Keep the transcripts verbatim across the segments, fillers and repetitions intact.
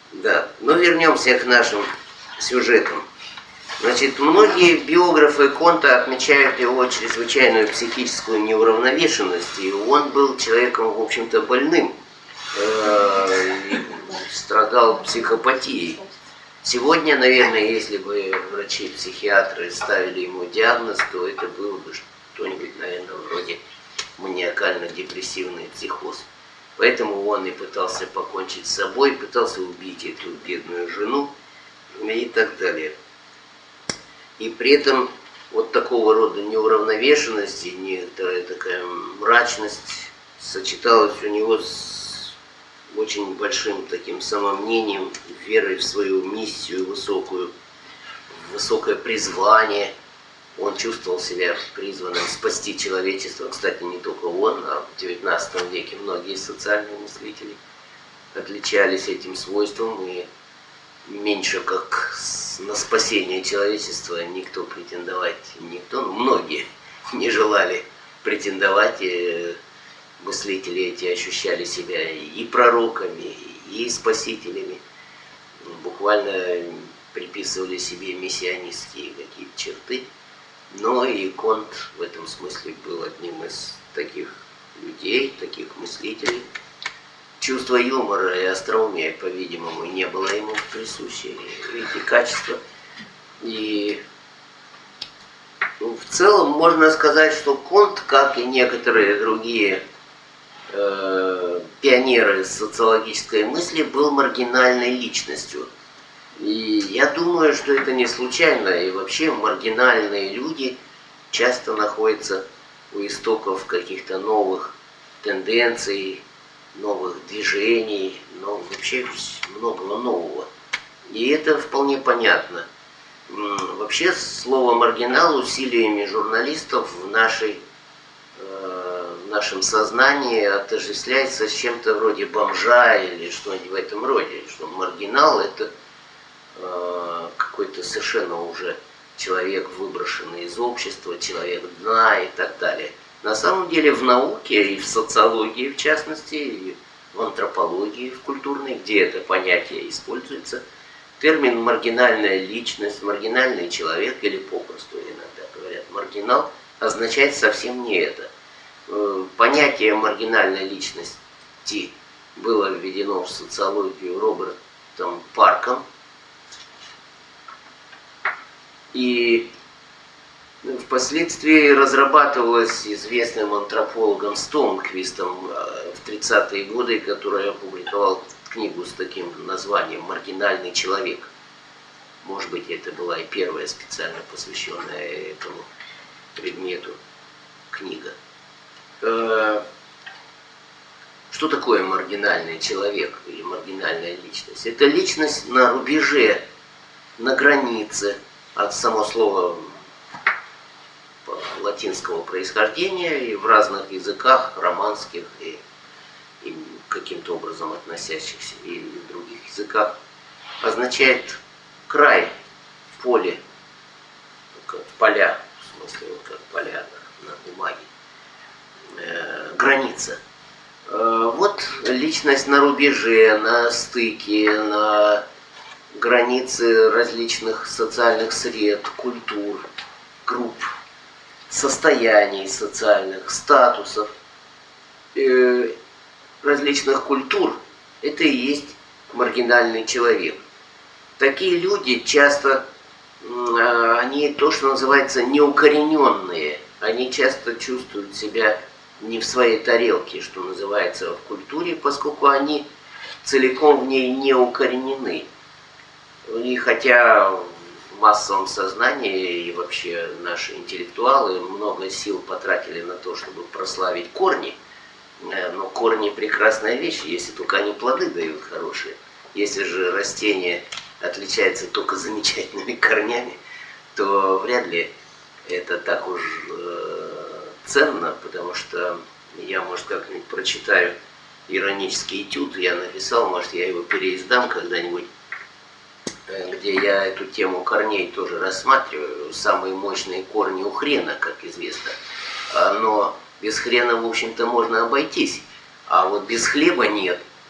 Да, но вернемся к нашим сюжетам. Значит, многие биографы Конта отмечают его чрезвычайную психическую неуравновешенность, и он был человеком, в общем-то, больным, э, и страдал психопатией. Сегодня, наверное, если бы врачи-психиатры ставили ему диагноз, то это было бы что-нибудь, наверное, вроде маниакально-депрессивный психоз. Поэтому он и пытался покончить с собой, пытался убить эту бедную жену и так далее. И при этом вот такого рода неуравновешенность и некоторая такая мрачность сочеталась у него с очень большим таким самомнением, верой в свою миссию высокую, в высокое призвание. Он чувствовал себя призванным спасти человечество. Кстати, не только он, а в девятнадцатом веке многие социальные мыслители отличались этим свойством, и меньше как на спасение человечества никто претендовать, никто, ну, многие не желали претендовать, и мыслители эти ощущали себя и пророками, и спасителями, буквально приписывали себе мессианистские какие-то черты. Но и Конт в этом смысле был одним из таких людей, таких мыслителей. Чувство юмора и остроумия, по-видимому, не было ему присуще, эти качества. И ну, в целом можно сказать, что Конт, как и некоторые другие э, пионеры социологической мысли, был маргинальной личностью. И я думаю, что это не случайно, и вообще маргинальные люди часто находятся у истоков каких-то новых тенденций, новых движений, но вообще многого нового. И это вполне понятно. Вообще слово «маргинал» усилиями журналистов в, нашей, э, в нашем сознании отождествляется с чем-то вроде бомжа или что-нибудь в этом роде, что маргинал — это э, какой-то совершенно уже человек, выброшенный из общества, человек дна и так далее. На самом деле в науке и в социологии, в частности, и в антропологии, в культурной, где это понятие используется, термин «маргинальная личность», «маргинальный человек» или попросту иногда говорят «маргинал» означает совсем не это. Понятие маргинальной личности было введено в социологию Робертом Парком, и впоследствии разрабатывалась известным антропологом Стоунквистом в тридцатые годы, который опубликовал книгу с таким названием «Маргинальный человек». Может быть, это была и первая специально посвященная этому предмету книга. Что такое маргинальный человек или маргинальная личность? Это личность на рубеже, на границе, от само слова латинского происхождения и в разных языках, романских и, и каким-то образом относящихся и в других языках, означает край в поле, как поля, в смысле, вот как поля на, на бумаге, э, граница. Э, вот личность на рубеже, на стыке, на границе различных социальных сред, культур, групп, состояний социальных, статусов, э, различных культур, это и есть маргинальный человек. Такие люди часто, э, они то, что называется неукорененные, они часто чувствуют себя не в своей тарелке, что называется, в культуре, поскольку они целиком в ней не укоренены. И хотя в массовом сознании и вообще наши интеллектуалы много сил потратили на то, чтобы прославить корни, но корни прекрасная вещь, если только они плоды дают хорошие. Если же растение отличается только замечательными корнями, то вряд ли это так уж э, ценно, потому что я, может, как-нибудь прочитаю иронический этюд, я написал, может, я его переиздам когда-нибудь, где я эту тему корней тоже рассматриваю. Самые мощные корни у хрена, как известно. Но без хрена, в общем-то, можно обойтись. А вот без хлеба нет.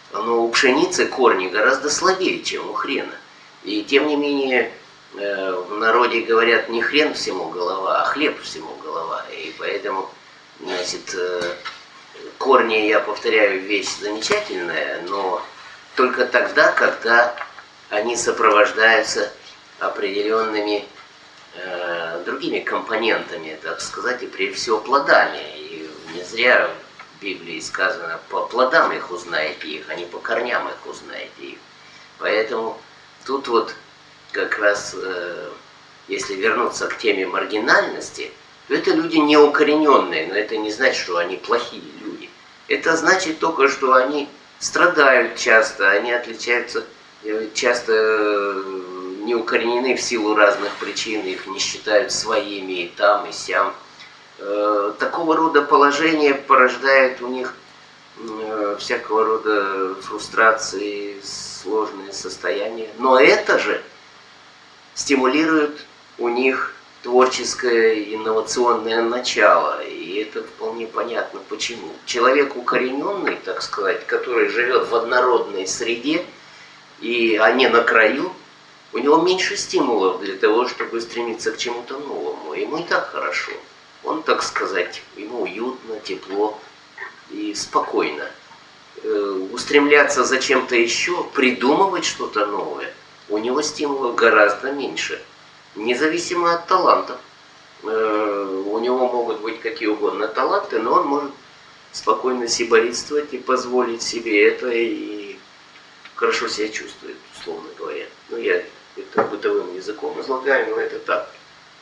Но у пшеницы корни гораздо слабее, чем у хрена. И тем не менее, в народе говорят, не хрен всему голова, а хлеб всему голова. И поэтому, значит, корни, я повторяю, вещь замечательная, но только тогда, когда они сопровождаются определенными э, другими компонентами, так сказать, и прежде всего плодами. И не зря в Библии сказано, по плодам их узнаете их, а не по корням их узнаете их. Поэтому тут вот как раз, э, если вернуться к теме маргинальности, то это люди неукорененные, но это не значит, что они плохие люди. Это значит только, что они страдают часто, они отличаются, часто не укоренены в силу разных причин, их не считают своими и там, и сям. Такого рода положение порождает у них всякого рода фрустрации, сложные состояния. Но это же стимулирует у них творческое инновационное начало. И это вполне понятно почему. Человек укорененный, так сказать, который живет в однородной среде, и а не на краю, у него меньше стимулов для того, чтобы стремиться к чему-то новому. Ему и так хорошо. Он, так сказать, ему уютно, тепло и спокойно. Э, устремляться за чем-то еще, придумывать что-то новое, у него стимулов гораздо меньше. Независимо от талантов. Э, у него могут быть какие угодно таланты, но он может спокойно сиборитствовать и позволить себе это, и хорошо себя чувствует, условно говоря. Ну, я это бытовым языком излагаю, но это так.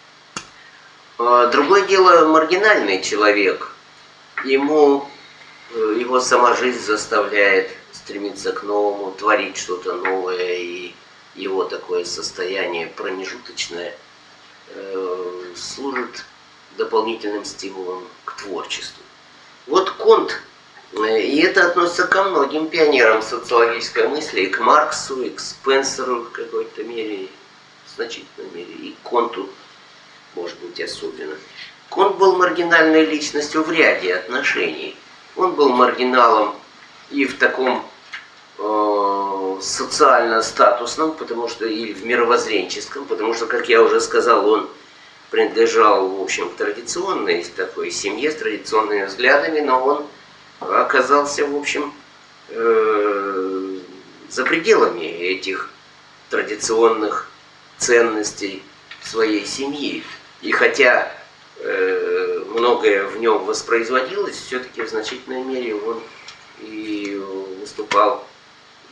Другое дело, маргинальный человек, ему, его сама жизнь заставляет стремиться к новому, творить что-то новое, и его такое состояние промежуточное э, служит дополнительным стимулом к творчеству. Вот Конт, и это относится ко многим пионерам социологической мысли, и к Марксу, и к Спенсеру в какой-то мере, в значительной мере, и к Конту, может быть, особенно. Конт был маргинальной личностью в ряде отношений. Он был маргиналом и в таком э, социально-статусном, потому что и в мировоззренческом, потому что, как я уже сказал, он принадлежал, в общем, к традиционной такой семье с традиционными взглядами, но он оказался, в общем, э, за пределами этих традиционных ценностей своей семьи. И хотя э, многое в нем воспроизводилось, все-таки в значительной мере он и выступал э,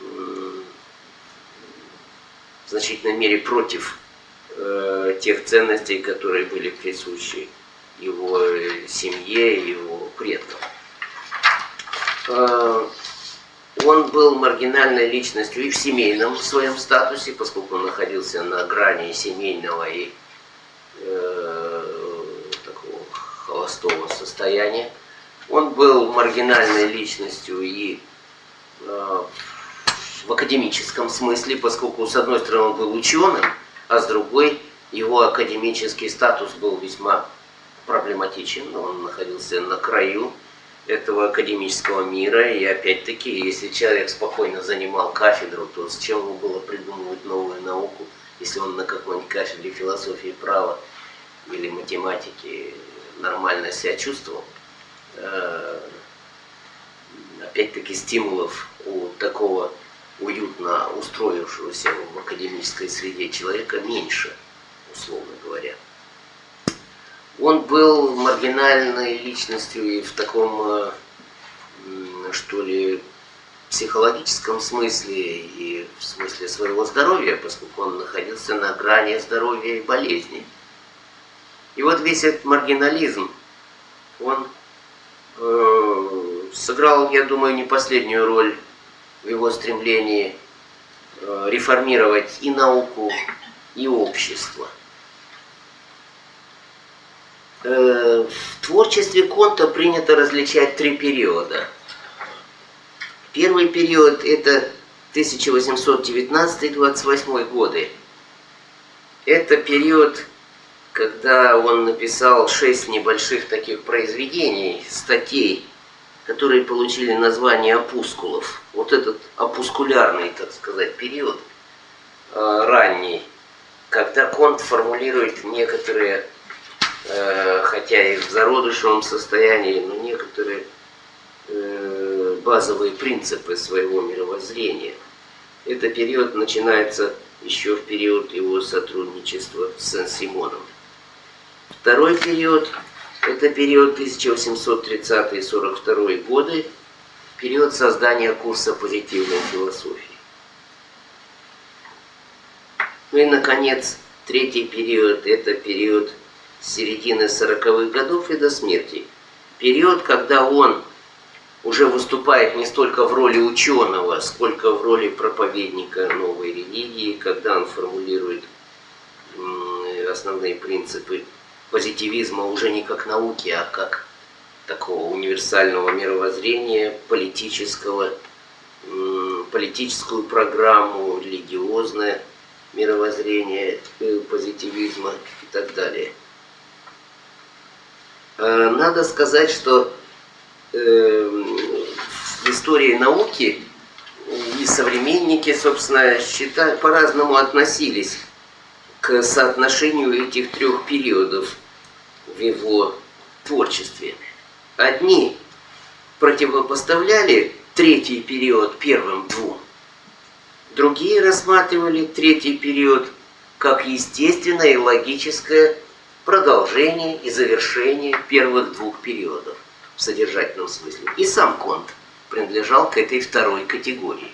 в значительной мере против э, тех ценностей, которые были присущи его семье и его предкам. Э, он был маргинальной личностью и в семейном своем статусе, поскольку он находился на грани семейного и э, такого холостого состояния. Он был маргинальной личностью и э, в академическом смысле, поскольку с одной стороны он был ученым, а с другой его академический статус был весьма проблематичен. Он находился на краю этого академического мира, и опять-таки, если человек спокойно занимал кафедру, то с чем ему было придумывать новую науку, если он на какой-нибудь кафедре философии, права или математики нормально себя чувствовал. Опять-таки стимулов у такого уютно устроившегося в академической среде человека меньше, условно говоря. Он был маргинальной личностью и в таком, что ли, психологическом смысле и в смысле своего здоровья, поскольку он находился на грани здоровья и болезни. И вот весь этот маргинализм, он э, сыграл, я думаю, не последнюю роль в его стремлении э, реформировать и науку, и общество. В творчестве Конта принято различать три периода. Первый период – это тысяча восемьсот девятнадцатый — двадцать восьмой годы. Это период, когда он написал шесть небольших таких произведений, статей, которые получили название опускулов. Вот этот опускулярный, так сказать, период, э, ранний, когда Конт формулирует некоторые, э, хотя и в зародышевом состоянии, но некоторые э, базовые принципы своего мировоззрения. Этот период начинается еще в период его сотрудничества с Сен-Симоном. Второй период – это период тысяча восемьсот тридцатый — сорок второй годы, период создания курса позитивной философии. Ну и, наконец, третий период – это период с середины сороковых годов и до смерти. Период, когда он уже выступает не столько в роли ученого, сколько в роли проповедника новой религии, когда он формулирует основные принципы позитивизма уже не как науки, а как такого универсального мировоззрения, политического, политическую программу, религиозное мировоззрение позитивизма и так далее. Надо сказать, что в истории науки и современники, собственно, считали, по-разному относились к соотношению этих трех периодов в его творчестве. Одни противопоставляли третий период первым двум, другие рассматривали третий период как естественное и логическое продолжение и завершение первых двух периодов в содержательном смысле. И сам Конт принадлежал к этой второй категории.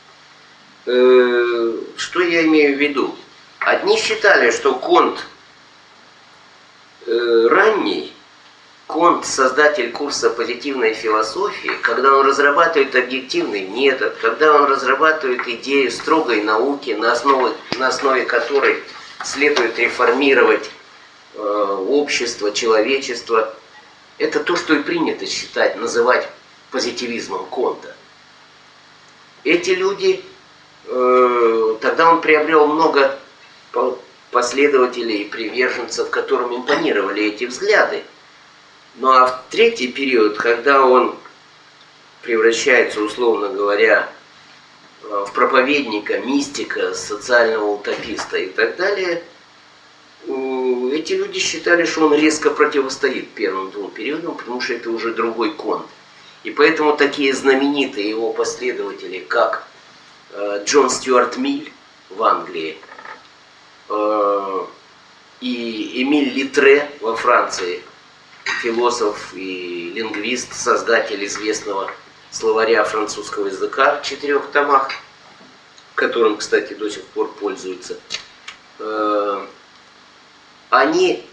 Что я имею в виду? Одни считали, что Конт ранний, Конт, создатель курса позитивной философии, когда он разрабатывает объективный метод, когда он разрабатывает идею строгой науки, на основе, на основе которой следует реформировать э, общество, человечество, это то, что и принято считать, называть позитивизмом Конта. Эти люди, э, тогда он приобрел много последователей и приверженцев, которым импонировали эти взгляды. Ну а в третий период, когда он превращается, условно говоря, в проповедника, мистика, социального утописта и так далее, эти люди считали, что он резко противостоит первым двум периодам, потому что это уже другой Конт. И поэтому такие знаменитые его последователи, как Джон Стюарт Миль в Англии и Эмиль Литре во Франции, философ и лингвист, создатель известного словаря французского языка в четырех томах, которым, кстати, до сих пор пользуются, они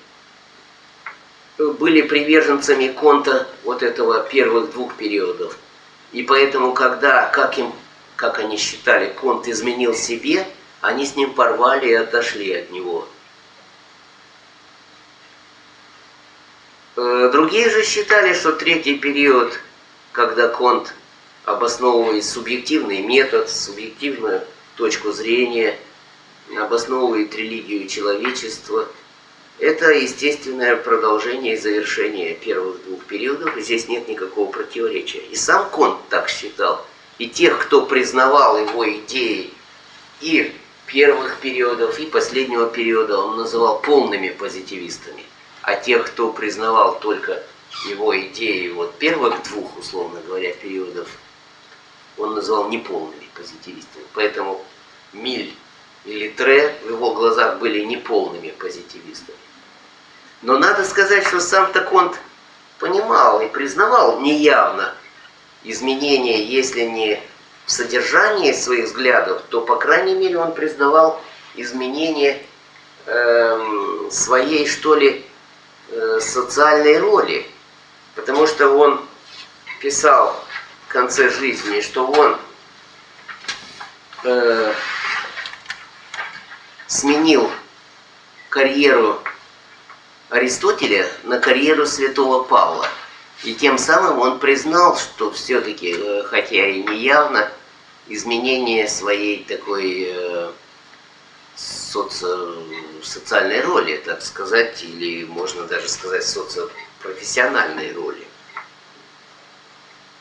были приверженцами Конта вот этого первых двух периодов. И поэтому, когда, как, им, как они считали, Конт изменил себе, они с ним порвали и отошли от него. Другие же считали, что третий период, когда Конт обосновывает субъективный метод, субъективную точку зрения, обосновывает религию и человечество, это естественное продолжение и завершение первых двух периодов, и здесь нет никакого противоречия. И сам Конт так считал, и тех, кто признавал его идеи и первых периодов, и последнего периода, он называл полными позитивистами. А тех, кто признавал только его идеи вот первых двух, условно говоря, периодов, он называл неполными позитивистами. Поэтому Миль и Литре в его глазах были неполными позитивистами. Но надо сказать, что сам-то Конт понимал и признавал неявно изменения, если не в содержании своих взглядов, то, по крайней мере, он признавал изменения э, своей, что ли, социальной роли, потому что он писал в конце жизни, что он э, сменил карьеру Аристотеля на карьеру святого Павла. И тем самым он признал, что все-таки, хотя и неявно, изменение своей такой э, соци... социальной роли, так сказать, или можно даже сказать социопрофессиональной роли.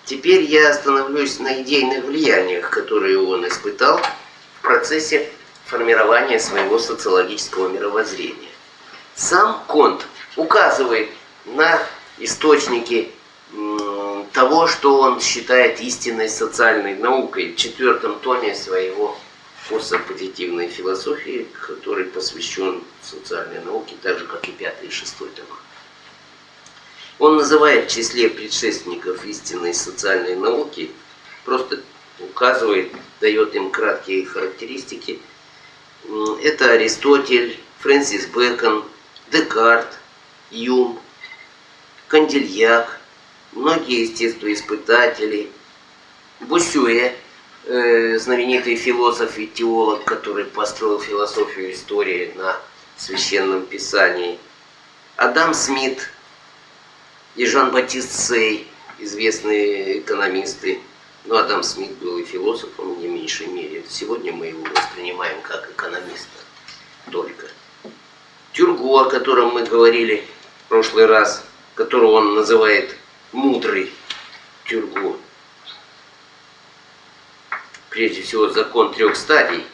Теперь я остановлюсь на идейных влияниях, которые он испытал в процессе формирования своего социологического мировоззрения. Сам Конт указывает на источники того, что он считает истинной социальной наукой в четвертом томе своего курса позитивной философии, который посвящен социальной науке, так же, как и пятый и шестой тома. Он называет в числе предшественников истинной социальной науки, просто указывает, дает им краткие характеристики. Это Аристотель, Фрэнсис Бэкон, Декарт, Юм, Кандильяк, многие естествоиспытатели, Боссюэ, э, знаменитый философ и теолог, который построил философию истории на священном писании, Адам Смит и Жан-Батист Сей, известные экономисты. Но Адам Смит был и философом в не меньшей мере. Сегодня мы его воспринимаем как экономиста только. Тюрго, о котором мы говорили в прошлый раз, которого он называет мудрый Тюрго. Прежде всего, закон трех стадий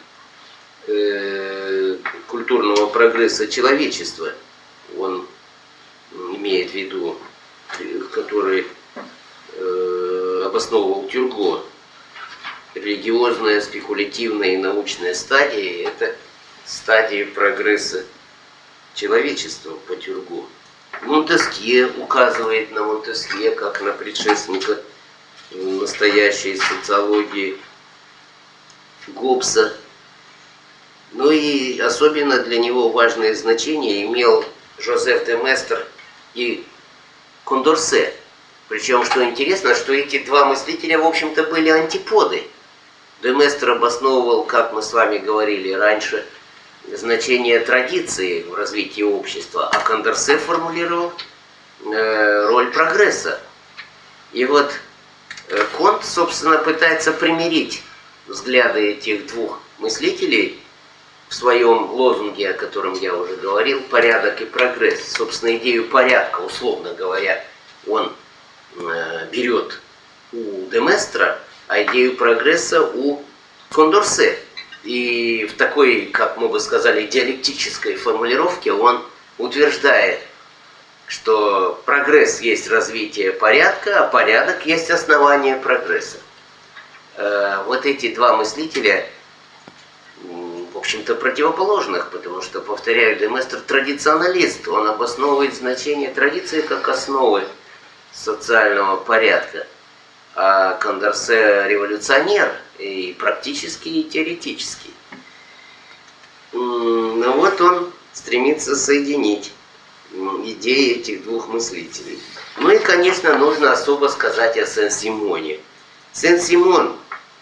э, культурного прогресса человечества. Он имеет в виду, который э, обосновывал Тюрго. Религиозная, спекулятивная и научная стадии – это стадии прогресса человечества по Тюрго. Монтескье указывает на Монтескье как на предшественника настоящей социологии Гоббса. Ну и особенно для него важное значение имел Жозеф де Местр и Кондорсе. Причем, что интересно, что эти два мыслителя, в общем-то, были антиподы. Де Местр обосновывал, как мы с вами говорили раньше, значение традиции в развитии общества, а Кондорсе формулировал э, роль прогресса. И вот э, Конт, собственно, пытается примирить взгляды этих двух мыслителей в своем лозунге, о котором я уже говорил, «Порядок и прогресс». Собственно, идею порядка, условно говоря, он э, берет у де Местра, а идею прогресса у Кондорсе. И в такой, как мы бы сказали, диалектической формулировке он утверждает, что прогресс есть развитие порядка, а порядок есть основание прогресса. Э, вот эти два мыслителя, в общем-то, противоположных, потому что, повторяю, де Местр традиционалист, он обосновывает значение традиции как основы социального порядка, а Кондорсе революционер и практически, и теоретически. Но вот он стремится соединить идеи этих двух мыслителей. Ну и, конечно, нужно особо сказать о Сен-Симоне. Сен-Симон,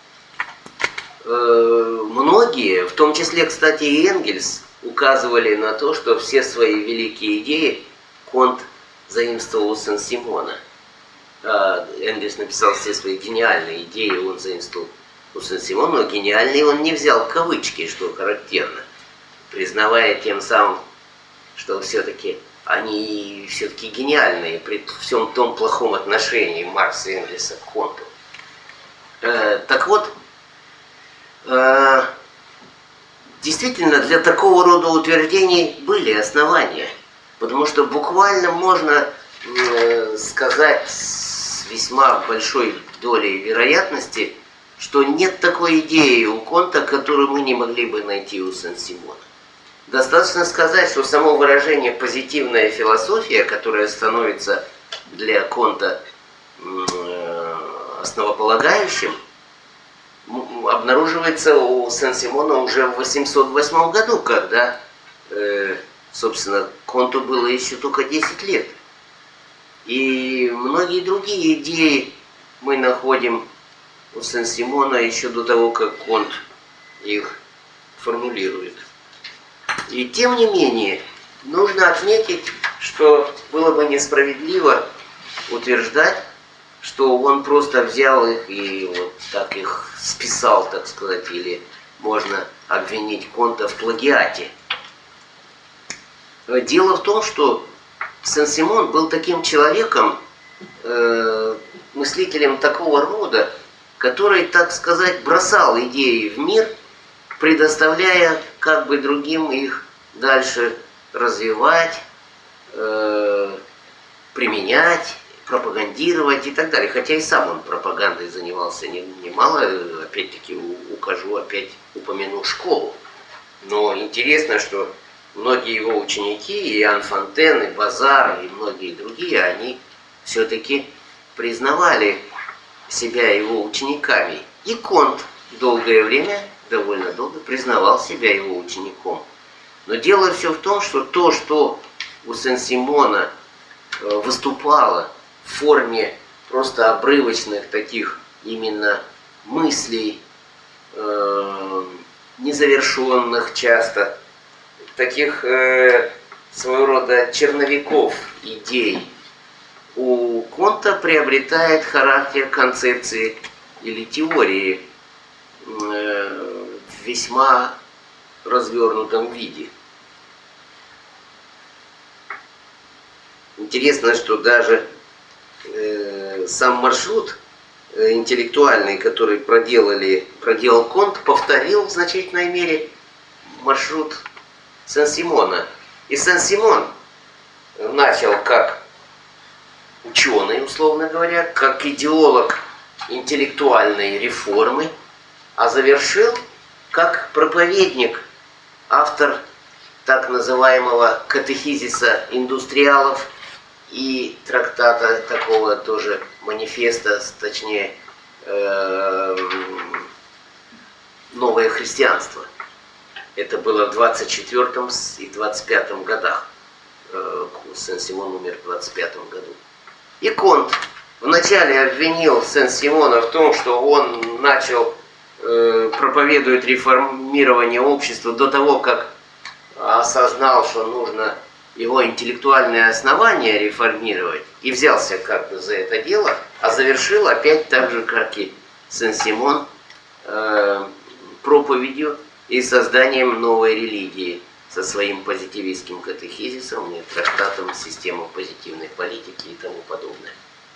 э, многие, в том числе, кстати, и Энгельс, указывали на то, что все свои великие идеи Конт заимствовал у Сен-Симона. А Энгельс написал все свои гениальные идеи, он заимствовал у Сен-Симона, но гениальные он не взял в кавычки, что характерно, признавая тем самым, что все-таки они все-таки гениальные при всем том плохом отношении Маркса и Энгельса к Конту. Э, так вот, э, действительно, для такого рода утверждений были основания, потому что буквально можно э, сказать с весьма большой долей вероятности, что нет такой идеи у Конта, которую мы не могли бы найти у Сен-Симона. Достаточно сказать, что само выражение «позитивная философия», которое становится для Конта основополагающим, обнаруживается у Сен-Симона уже в восемьсот восьмом году, когда, собственно, Конту было еще только десять лет. И многие другие идеи мы находим у Сен-Симона еще до того, как Конт их формулирует. И тем не менее, нужно отметить, что было бы несправедливо утверждать, что он просто взял их и вот так их списал, так сказать, или можно обвинить Конта в плагиате. Дело в том, что Сен-Симон был таким человеком, э, мыслителем такого рода, который, так сказать, бросал идеи в мир, предоставляя как бы другим их дальше развивать, э, применять, пропагандировать и так далее. Хотя и сам он пропагандой занимался немало. Опять-таки укажу, опять упомяну школу. Но интересно, что многие его ученики, и Иоанн Фонтен, и Базар, и многие другие, они все-таки признавали себя его учениками. И Конт долгое время, довольно долго, признавал себя его учеником. Но дело все в том, что то, что у Сен-Симона выступало в форме просто обрывочных таких именно мыслей, э, незавершенных часто, таких э, своего рода черновиков идей, у Конта приобретает характер концепции или теории э, в весьма развернутом виде. Интересно, что даже э, сам маршрут э, интеллектуальный, который проделали, проделал Конт, повторил в значительной мере маршрут Сен-Симона. И Сен-Симон начал как ученый, условно говоря, как идеолог интеллектуальной реформы, а завершил как проповедник, автор так называемого катехизиса индустриалов и трактата такого тоже манифеста, точнее, э, новое христианство. Это было в двадцать четвёртом и двадцать пятом годах. Э, Сен-Симон умер в двадцать пятом году. И Конт вначале обвинил Сен-Симона в том, что он начал э, проповедовать реформирование общества до того, как осознал, что нужно его интеллектуальное основание реформировать, и взялся как бы за это дело, а завершил опять так же, как и Сен-Симон, э, проповедью и созданием новой религии со своим позитивистским катехизисом и трактатом «Система позитивной политики» и тому подобное.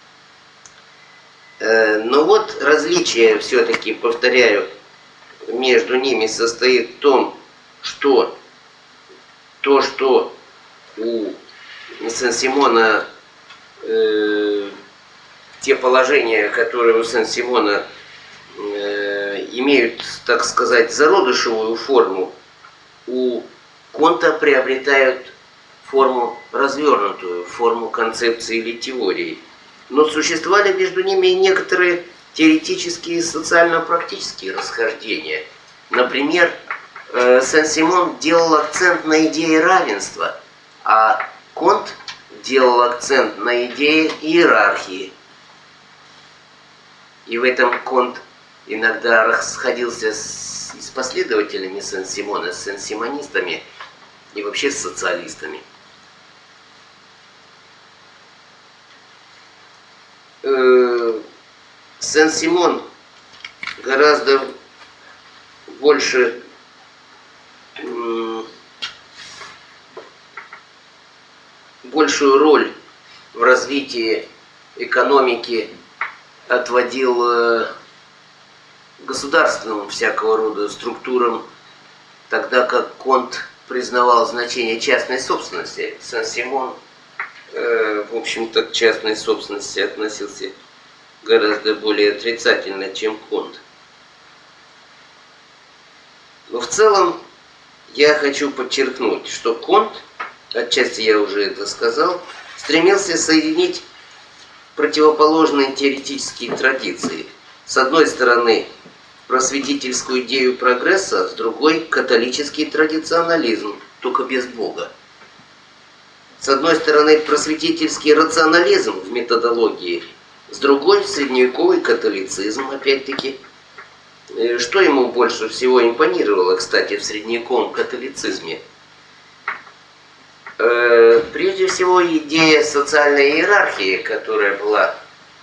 Э, но вот различие, все-таки, повторяю, между ними состоит в том, что то, что у Сен-Симона э, те положения, которые у Сен-Симона э, имеют, так сказать, зародышевую форму, у Конта приобретают форму развернутую, форму концепции или теории. Но существовали между ними и некоторые теоретические и социально-практические расхождения. Например, э, Сен-Симон делал акцент на идее равенства, а Конт делал акцент на идее иерархии. И в этом Конт иногда расходился с, с последователями Сен-Симона, с сен-симонистами и вообще с социалистами. Э, Сен-Симон гораздо больше большую роль в развитии экономики отводил государственным всякого рода структурам, тогда как Конт признавал значение частной собственности. Сен-Симон, э, в общем-то, к частной собственности относился гораздо более отрицательно, чем Конт. Но в целом я хочу подчеркнуть, что Конт, отчасти я уже это сказал, стремился соединить противоположные теоретические традиции. С одной стороны, просветительскую идею прогресса, с другой – католический традиционализм, только без Бога. С одной стороны, просветительский рационализм в методологии, с другой – средневековый католицизм, опять-таки. Что ему больше всего импонировало, кстати, в средневековом католицизме? Прежде всего, идея социальной иерархии, которая была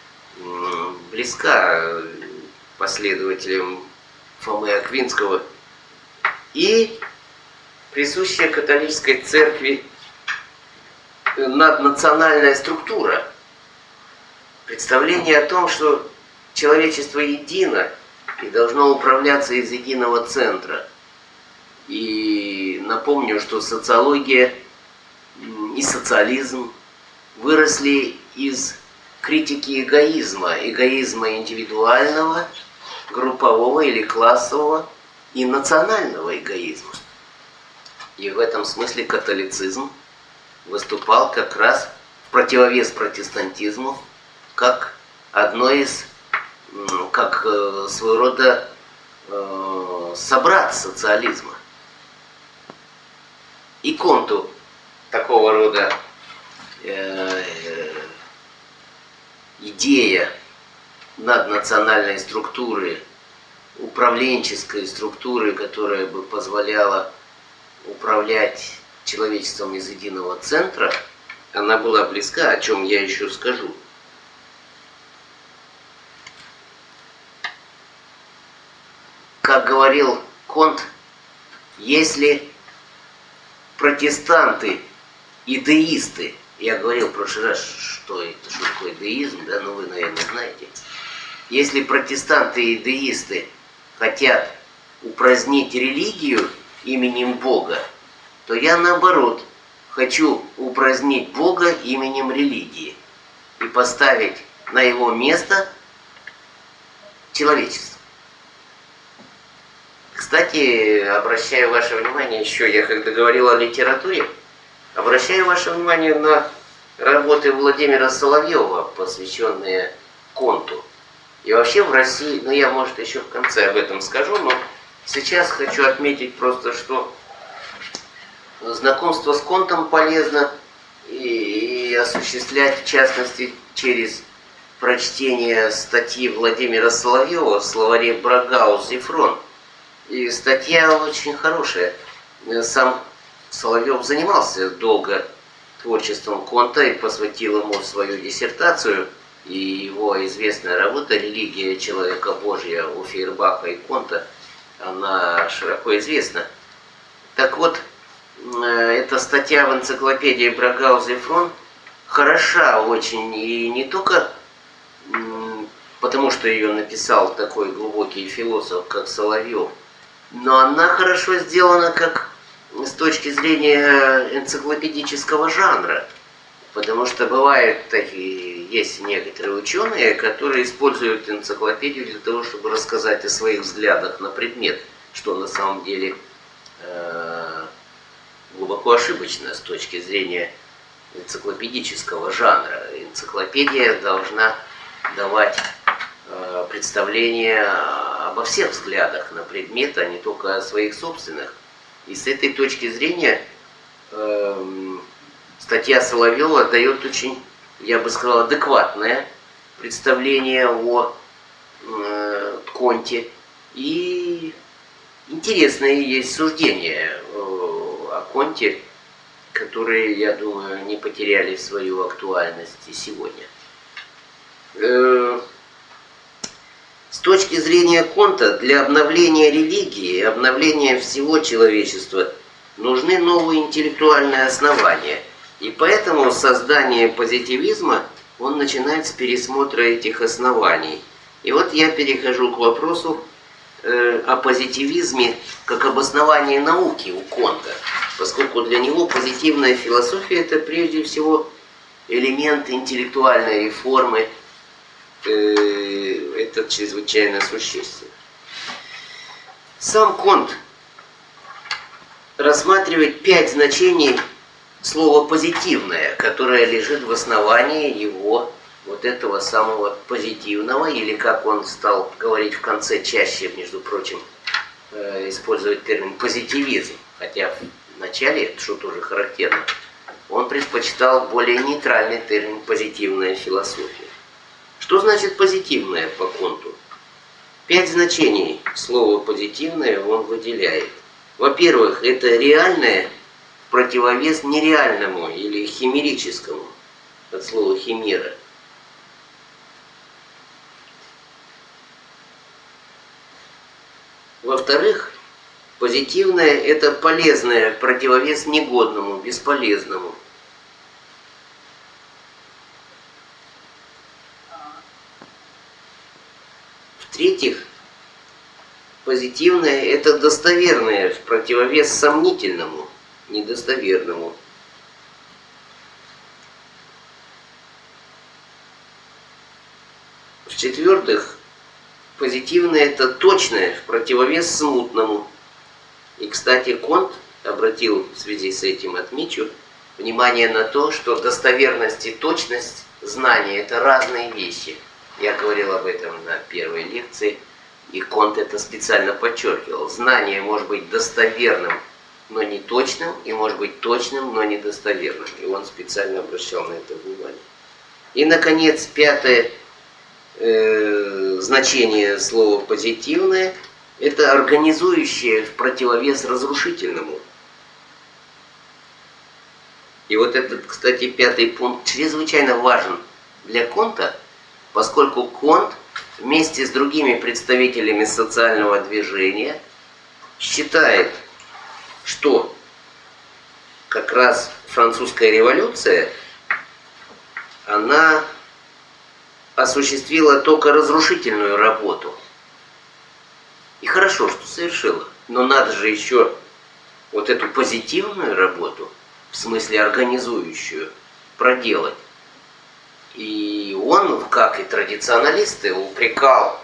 близка последователям Фомы Аквинского, и присущая католической церкви наднациональная структура, Представление о том, что человечество едино и должно управляться из единого центра. И напомню, что социология и социализм выросли из критики эгоизма, эгоизма индивидуального, группового или классового и национального эгоизма. И в этом смысле католицизм выступал как раз в противовес протестантизму, как одно из, как своего рода э, собрат социализма. И Конту такого рода э, э, идея наднациональной структуры, управленческой структуры, которая бы позволяла управлять человечеством из единого центра, она была близка, о чем я еще скажу. Как говорил Конт, если протестанты, идеисты, я говорил в прошлый раз, что это, что такое идеизм, да, ну вы, наверное, знаете. Если протестанты и идеисты хотят упразднить религию именем Бога, то я, наоборот, хочу упразднить Бога именем религии и поставить на его место человечество. Кстати, обращаю ваше внимание, еще я когда говорил о литературе, обращаю ваше внимание на работы Владимира Соловьева, посвященные Конту. И вообще в России, ну я, может, еще в конце об этом скажу, но сейчас хочу отметить просто, что знакомство с Контом полезно и, и осуществлять, в частности, через прочтение статьи Владимира Соловьева в словаре Брагаус-Зефрон. И статья очень хорошая. Сам Соловьев занимался долго творчеством Конта и посвятил ему свою диссертацию. И его известная работа «Религия человека Божия» у Фейербаха и Конта, она широко известна. Так вот, эта статья в энциклопедии Брагаус-Зефрон хороша очень, и не только потому, что ее написал такой глубокий философ, как Соловьев, но она хорошо сделана как с точки зрения энциклопедического жанра. Потому что бывают такие, есть некоторые ученые, которые используют энциклопедию для того, чтобы рассказать о своих взглядах на предмет, что на самом деле э, глубоко ошибочно с точки зрения энциклопедического жанра. Энциклопедия должна давать э, представление обо всех взглядах на предмет, а не только о своих собственных. И с этой точки зрения э, статья Соловьева дает очень, я бы сказал, адекватное представление о э, Конте. И интересные есть суждения э, о Конте, которые, я думаю, не потеряли свою актуальность и сегодня. Э, с точки зрения Конта, для обновления религии, обновления всего человечества нужны новые интеллектуальные основания. И поэтому создание позитивизма, он начинает с пересмотра этих оснований. И вот я перехожу к вопросу э, о позитивизме как об основании науки у Конта. Поскольку для него позитивная философия – это прежде всего элемент интеллектуальной реформы. Э, это чрезвычайно существенно. Сам Конт рассматривает пять значений слово «позитивное», которое лежит в основании его вот этого самого позитивного, или, как он стал говорить в конце чаще, между прочим, э, использовать термин «позитивизм», хотя в начале, что тоже характерно, он предпочитал более нейтральный термин «позитивная философия». Что значит «позитивное» по Конту? Пять значений слова «позитивное» он выделяет. Во-первых, это реальное противовес нереальному или химерическому, от слова химера. Во-вторых, позитивное – это полезное противовес негодному, бесполезному. в-третьих, позитивное – это достоверное в противовес сомнительному, недостоверному. В-четвертых, позитивное – это точное в противовес смутному. И, кстати, Конт обратил в связи с этим, отмечу, внимание на то, что достоверность и точность знания – это разные вещи. Я говорил об этом на первой лекции, и Конт это специально подчеркивал. Знание может быть достоверным, но не точным, и может быть точным, но недостоверным. И он специально обращал на это внимание. И, наконец, пятое э, значение слова «позитивное» – это организующее в противовес разрушительному. И вот этот, кстати, пятый пункт чрезвычайно важен для Конта, поскольку Конт вместе с другими представителями социального движения считает, что как раз французская революция, она осуществила только разрушительную работу. И хорошо, что совершила, но надо же еще вот эту позитивную работу, в смысле организующую, проделать. И он, как и традиционалисты, упрекал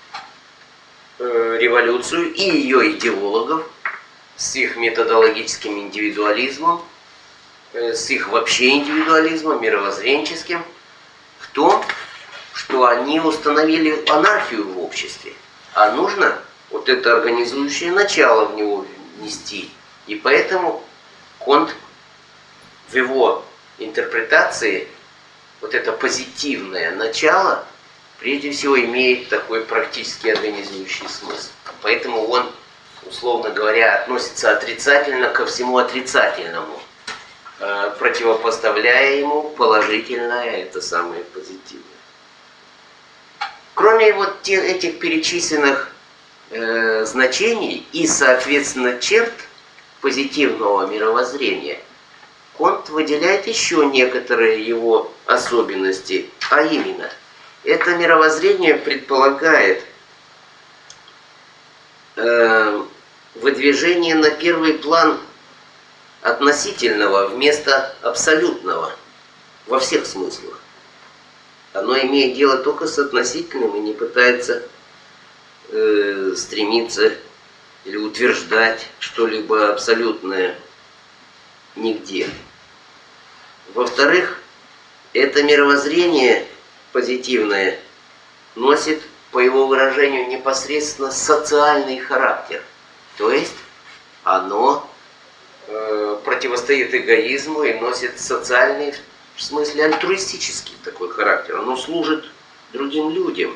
э, революцию и ее идеологов с их методологическим индивидуализмом, э, с их вообще индивидуализмом, мировоззренческим, в том, что они установили анархию в обществе. А нужно вот это организующее начало в него внести. И поэтому Конт в его интерпретации вот это позитивное начало, прежде всего, имеет такой практически организующий смысл. Поэтому он, условно говоря, относится отрицательно ко всему отрицательному, противопоставляя ему положительное, это самое позитивное. Кроме вот тех, этих перечисленных э, значений и, соответственно, черт позитивного мировоззрения, Конт выделяет еще некоторые его особенности, а именно, это мировоззрение предполагает э, выдвижение на первый план относительного вместо абсолютного во всех смыслах. Оно имеет дело только с относительным и не пытается э, стремиться или утверждать что-либо абсолютное нигде. Во-вторых, это мировоззрение позитивное носит, по его выражению, непосредственно социальный характер. То есть оно э, противостоит эгоизму и носит социальный, в смысле альтруистический такой характер. Оно служит другим людям.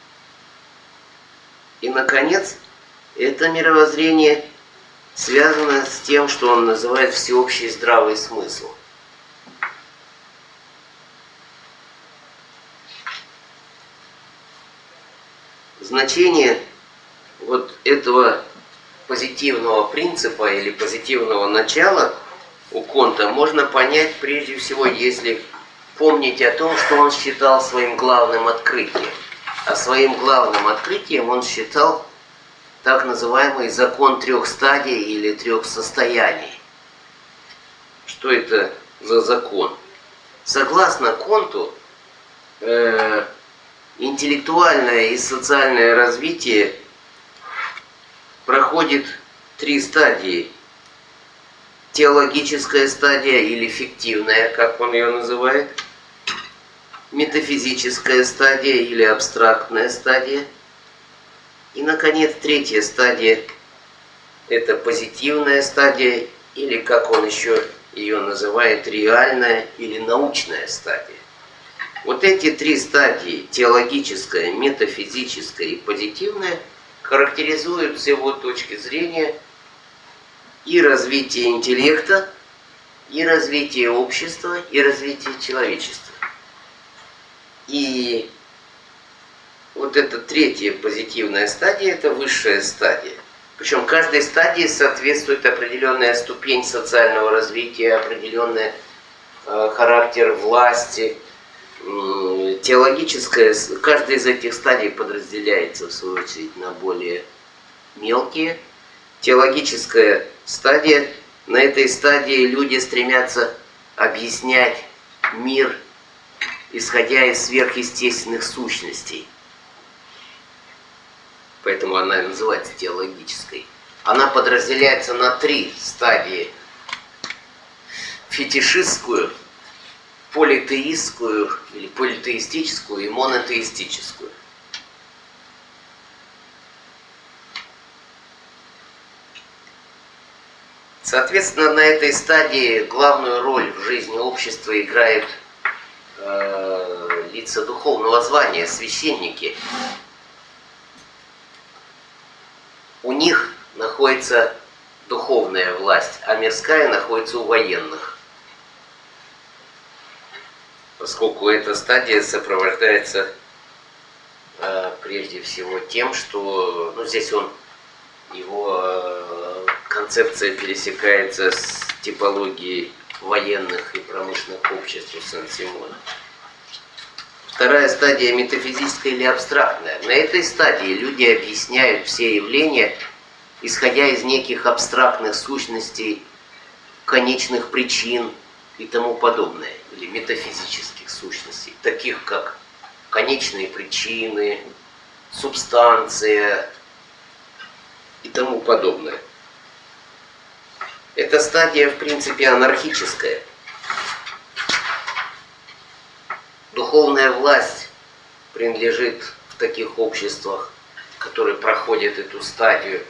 И, наконец, это мировоззрение связано с тем, что он называет всеобщий здравый смысл. Значение вот этого позитивного принципа или позитивного начала у Конта можно понять прежде всего, если помнить о том, что он считал своим главным открытием. А своим главным открытием он считал так называемый закон трех стадий или трех состояний. Что это за закон? Согласно Конту, э, интеллектуальное и социальное развитие проходит три стадии. Теологическая стадия или фиктивная, как он ее называет, метафизическая стадия или абстрактная стадия, и, наконец, третья стадия – это позитивная стадия, или, как он еще ее называет, реальная или научная стадия. Вот эти три стадии – теологическая, метафизическая и позитивная – характеризуют с его точки зрения и развитие интеллекта, и развитие общества, и развитие человечества. И вот эта третья позитивная стадия – это высшая стадия. Причем каждой стадии соответствует определенная ступень социального развития, определенный э, характер власти, э, теологическая, каждая из этих стадий подразделяется, в свою очередь, на более мелкие. Теологическая стадия, на этой стадии люди стремятся объяснять мир, исходя из сверхъестественных сущностей. Поэтому она и называется теологической. Она подразделяется на три стадии. Фетишистскую, политеистскую или политеистическую и монотеистическую. Соответственно, на этой стадии главную роль в жизни общества играют э, лица духовного звания, священники. У них находится духовная власть, а мирская находится у военных. Поскольку эта стадия сопровождается э, прежде всего тем, что ну, здесь он, его э, концепция пересекается с типологией военных и промышленных обществ у Сен-Симона. Вторая стадия метафизическая или абстрактная. На этой стадии люди объясняют все явления, исходя из неких абстрактных сущностей, конечных причин и тому подобное, или метафизических сущностей, таких как конечные причины, субстанция и тому подобное. Эта стадия, в принципе, анархическая. Духовная власть принадлежит в таких обществах, которые проходят эту стадию,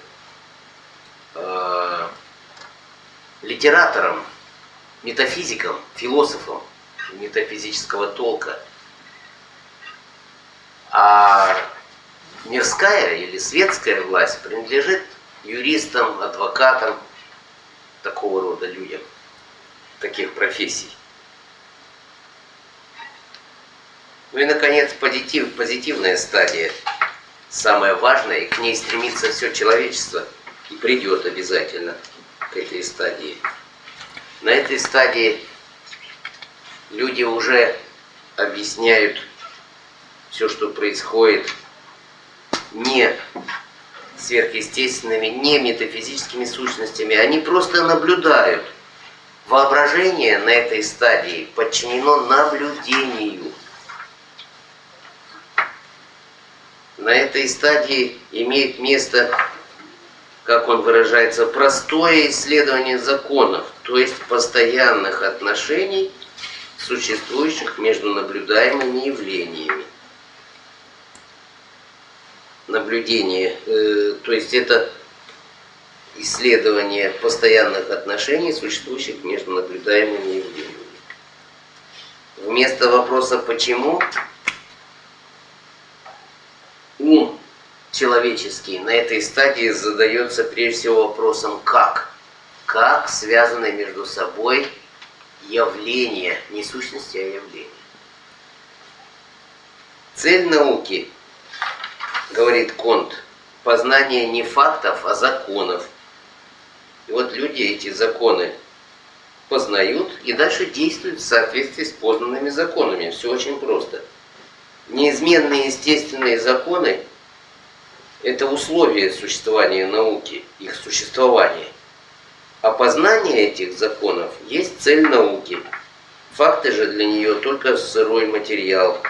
э, литераторам, метафизикам, философам метафизического толка. А мирская или светская власть принадлежит юристам, адвокатам, такого рода людям, таких профессий. Ну и, наконец, позитив, позитивная стадия, самая важная, и к ней стремится все человечество, и придет обязательно к этой стадии. На этой стадии люди уже объясняют все, что происходит, не сверхъестественными, не метафизическими сущностями, они просто наблюдают. Воображение на этой стадии подчинено наблюдению. На этой стадии имеет место, как он выражается, простое исследование законов, то есть постоянных отношений, существующих между наблюдаемыми явлениями. Наблюдение, э, то есть это исследование постоянных отношений, существующих между наблюдаемыми явлениями. Вместо вопроса «почему?» ум человеческий на этой стадии задается прежде всего вопросом «как?». Как связаны между собой явления, не сущности, а явления. Цель науки, говорит Конт, познание не фактов, а законов. И вот люди эти законы познают и дальше действуют в соответствии с познанными законами. Все очень просто. Неизменные естественные законы – это условия существования науки, их существования. А познание этих законов есть цель науки. Факты же для нее только сырой материал.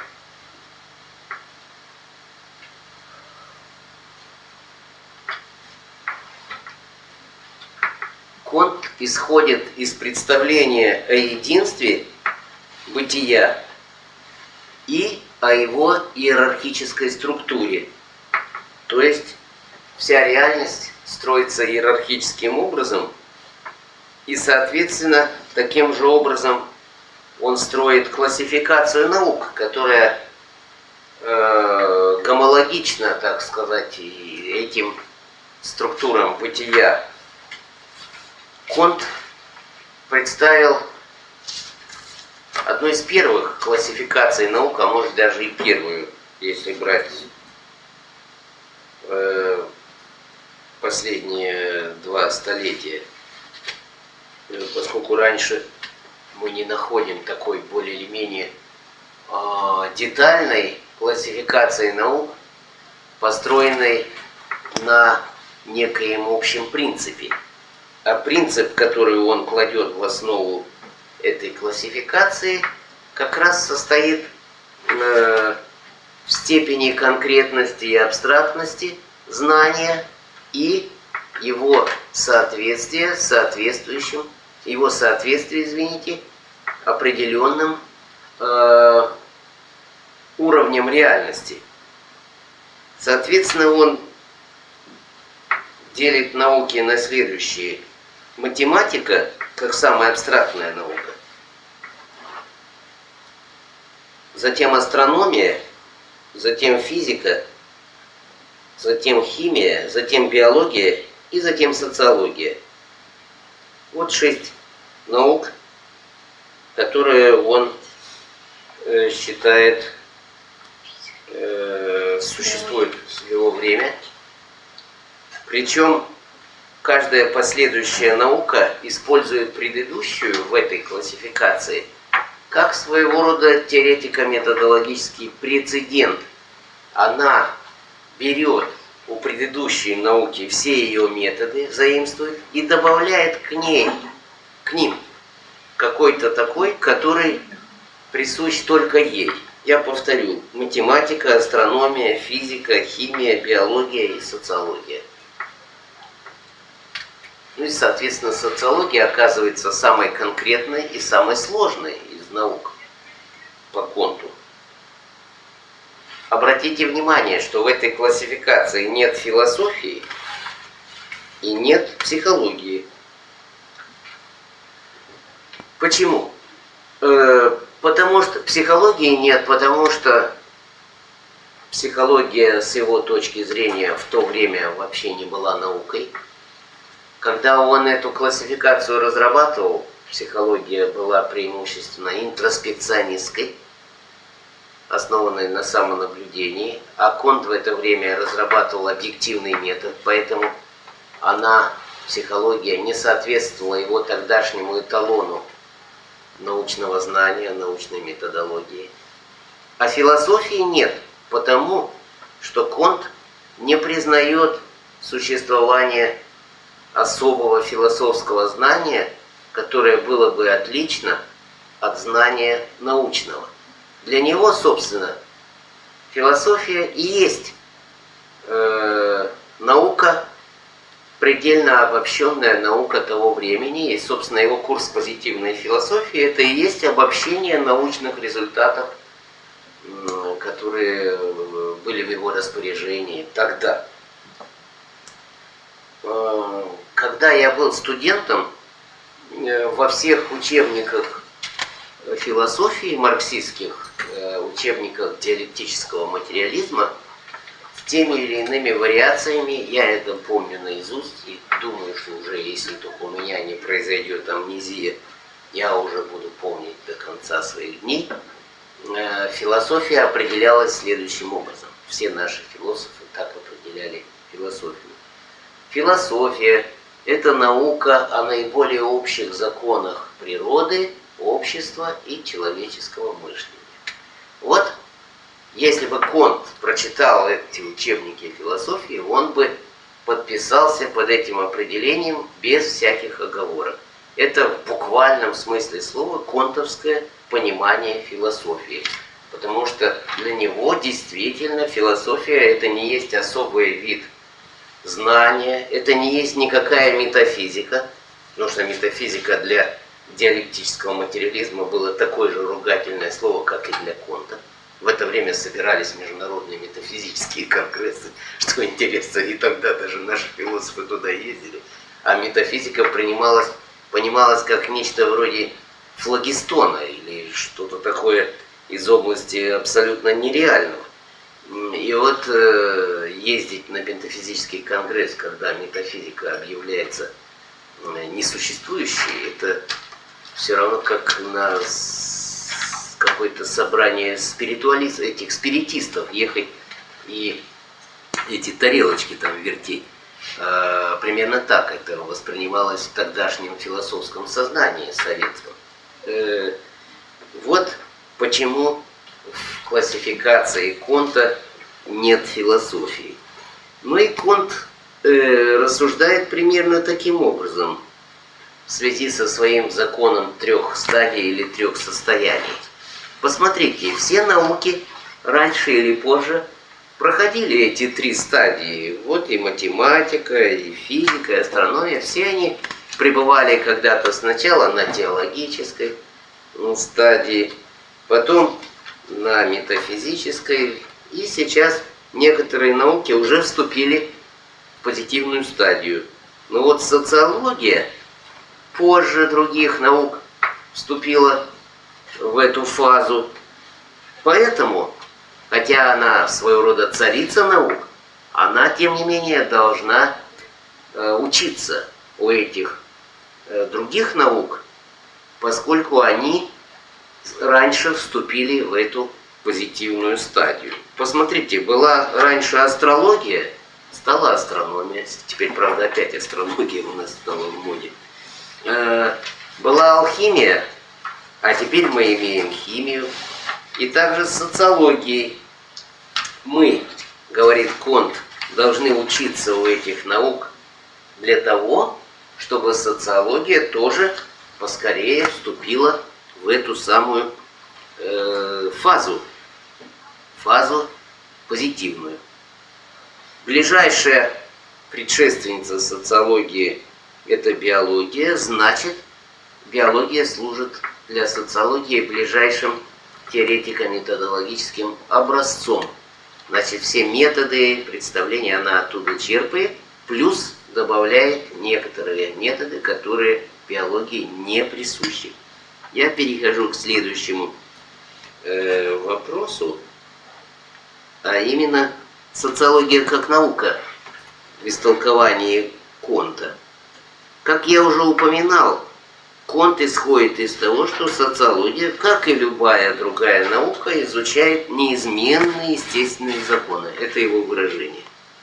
Конт исходит из представления о единстве бытия и о его иерархической структуре. То есть вся реальность строится иерархическим образом, и, соответственно, таким же образом он строит классификацию наук, которая э, гомологична, так сказать, и этим структурам бытия. Конт представил одну из первых классификаций наук, а может даже и первую, если брать э, последние два столетия. Поскольку раньше мы не находим такой более или менее э, детальной классификацией наук, построенной на некоем общем принципе. А принцип, который он кладет в основу этой классификации, как раз состоит э, в степени конкретности и абстрактности знания и его соответствие соответствующим, его соответствие, извините, определенным э, уровнем реальности. Соответственно, он делит науки на следующие. Математика, как самая абстрактная наука. Затем астрономия, затем физика, затем химия, затем биология и затем социология. Вот шесть наук, которые он э, считает э, существуют в его время. Причем каждая последующая наука использует предыдущую в этой классификации как своего рода теоретико-методологический прецедент. Она берет у предыдущей науки все ее методы, заимствует и добавляет к ней, к ним какой-то такой, который присущ только ей. Я повторю: математика, астрономия, физика, химия, биология и социология. Ну и, соответственно, социология оказывается самой конкретной и самой сложной из наук по Конту. Обратите внимание, что в этой классификации нет философии и нет психологии. Почему? Э, потому что психологии нет, потому что психология с его точки зрения в то время вообще не была наукой. Когда он эту классификацию разрабатывал, психология была преимущественно интроспекционистской, основанной на самонаблюдении, а Конт в это время разрабатывал объективный метод, поэтому она, психология, не соответствовала его тогдашнему эталону научного знания, научной методологии. А философии нет, потому что Конт не признает существование особого философского знания, которое было бы отлично от знания научного. Для него, собственно, философия и есть э, наука, предельно обобщенная наука того времени, и, собственно, его курс позитивной философии — это и есть обобщение научных результатов, э, которые были в его распоряжении тогда. Э, когда я был студентом, э, во всех учебниках философии марксистских, э, учебниках диалектического материализма, теми или иными вариациями, я это помню наизусть, и думаю, что уже если только у меня не произойдет амнезия, я уже буду помнить до конца своих дней, э, философия определялась следующим образом. Все наши философы так определяли философию. Философия – это наука о наиболее общих законах природы, общества и человеческого мышления. Вот. Если бы Конт прочитал эти учебники философии, он бы подписался под этим определением без всяких оговорок. Это в буквальном смысле слова контовское понимание философии. Потому что для него действительно философия – это не есть особый вид знания, это не есть никакая метафизика, потому что метафизика для диалектического материализма было такое же ругательное слово, как и для Конта. В это время собирались международные метафизические конгрессы, что интересно, и тогда даже наши философы туда ездили. А метафизика принималась, понималась как нечто вроде флагистона или что-то такое из области абсолютно нереального. И вот э, ездить на метафизический конгресс, когда метафизика объявляется э, несуществующей, это все равно как на какое-то собрание спиритуалистов, этих спиритистов, ехать и эти тарелочки там вертеть. А, примерно так это воспринималось в тогдашнем философском сознании советском. Э, вот почему в классификации Конта нет философии. Ну и Конт э, рассуждает примерно таким образом в связи со своим законом трех стадий или трех состояний. Посмотрите, все науки раньше или позже проходили эти три стадии. Вот и математика, и физика, и астрономия. Все они пребывали когда-то сначала на теологической стадии, потом на метафизической, и сейчас некоторые науки уже вступили в позитивную стадию. Но вот социология позже других наук вступила в эту фазу. Поэтому, хотя она своего рода царица наук, она, тем не менее, должна э, учиться у этих э, других наук, поскольку они раньше вступили в эту позитивную стадию. Посмотрите, была раньше астрология, стала астрономия, теперь, правда, опять астрология у нас стала в моде. Э, была алхимия, а теперь мы имеем химию. И также с социологией. Мы, говорит Конт, должны учиться у этих наук для того, чтобы социология тоже поскорее вступила в эту самую э, фазу, фазу позитивную. Ближайшая предшественница социологии – это биология, значит, биология служит для социологии ближайшим теоретико-методологическим образцом. Значит, все методы, представления она оттуда черпает, плюс добавляет некоторые методы, которые биологии не присущи. Я перехожу к следующему э, вопросу, а именно социология как наука в истолковании Конта. Как я уже упоминал, Конт исходит из того, что социология, как и любая другая наука, изучает неизменные естественные законы. Это его выражение.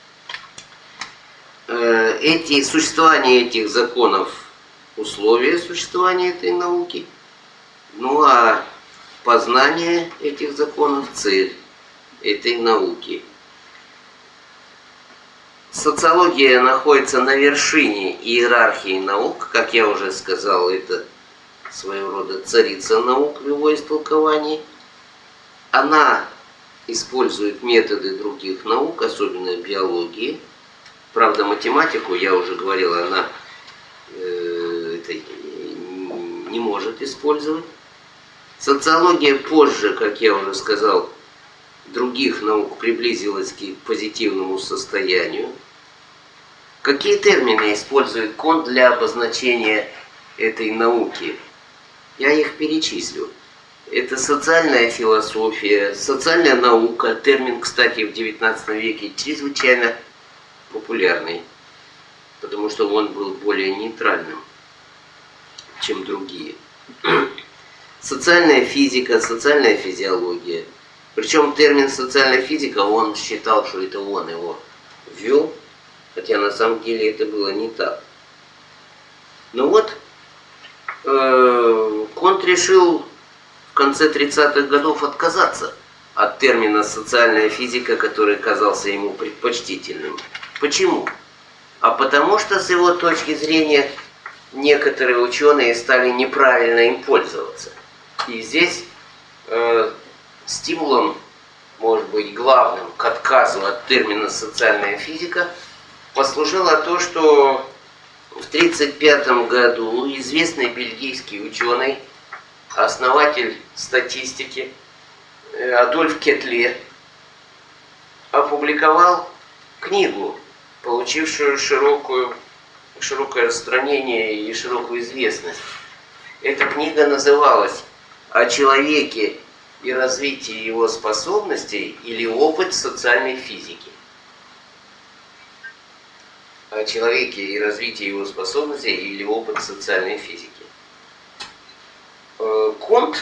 Эти, существование этих законов – условия существования этой науки. Ну а познание этих законов – цель этой науки. Социология находится на вершине иерархии наук. Как я уже сказал, это своего рода царица наук в его истолковании. Она использует методы других наук, особенно биологии. Правда, математику, я уже говорил, она э, это не может использовать. Социология позже, как я уже сказал, других наук приблизилась к позитивному состоянию. Какие термины использует Конт для обозначения этой науки? Я их перечислю. Это социальная философия, социальная наука. Термин, кстати, в девятнадцатом веке чрезвычайно популярный, потому что он был более нейтральным, чем другие. Социальная физика, социальная физиология. Причем термин социальная физика, он считал, что это он его ввел, хотя на самом деле это было не так. Ну вот, э, Конт решил в конце тридцатых годов отказаться от термина социальная физика, который казался ему предпочтительным. Почему? А потому что, с его точки зрения, некоторые ученые стали неправильно им пользоваться. И здесь э, стимулом, может быть, главным к отказу от термина социальная физика послужило то, что в тридцать пятом году известный бельгийский ученый, основатель статистики Адольф Кетле опубликовал книгу, получившую широкую, широкое распространение и широкую известность. Эта книга называлась «О человеке и развитии его способностей или опыт социальной физики». О человеке и развитии его способностей или опыт социальной физики. Конт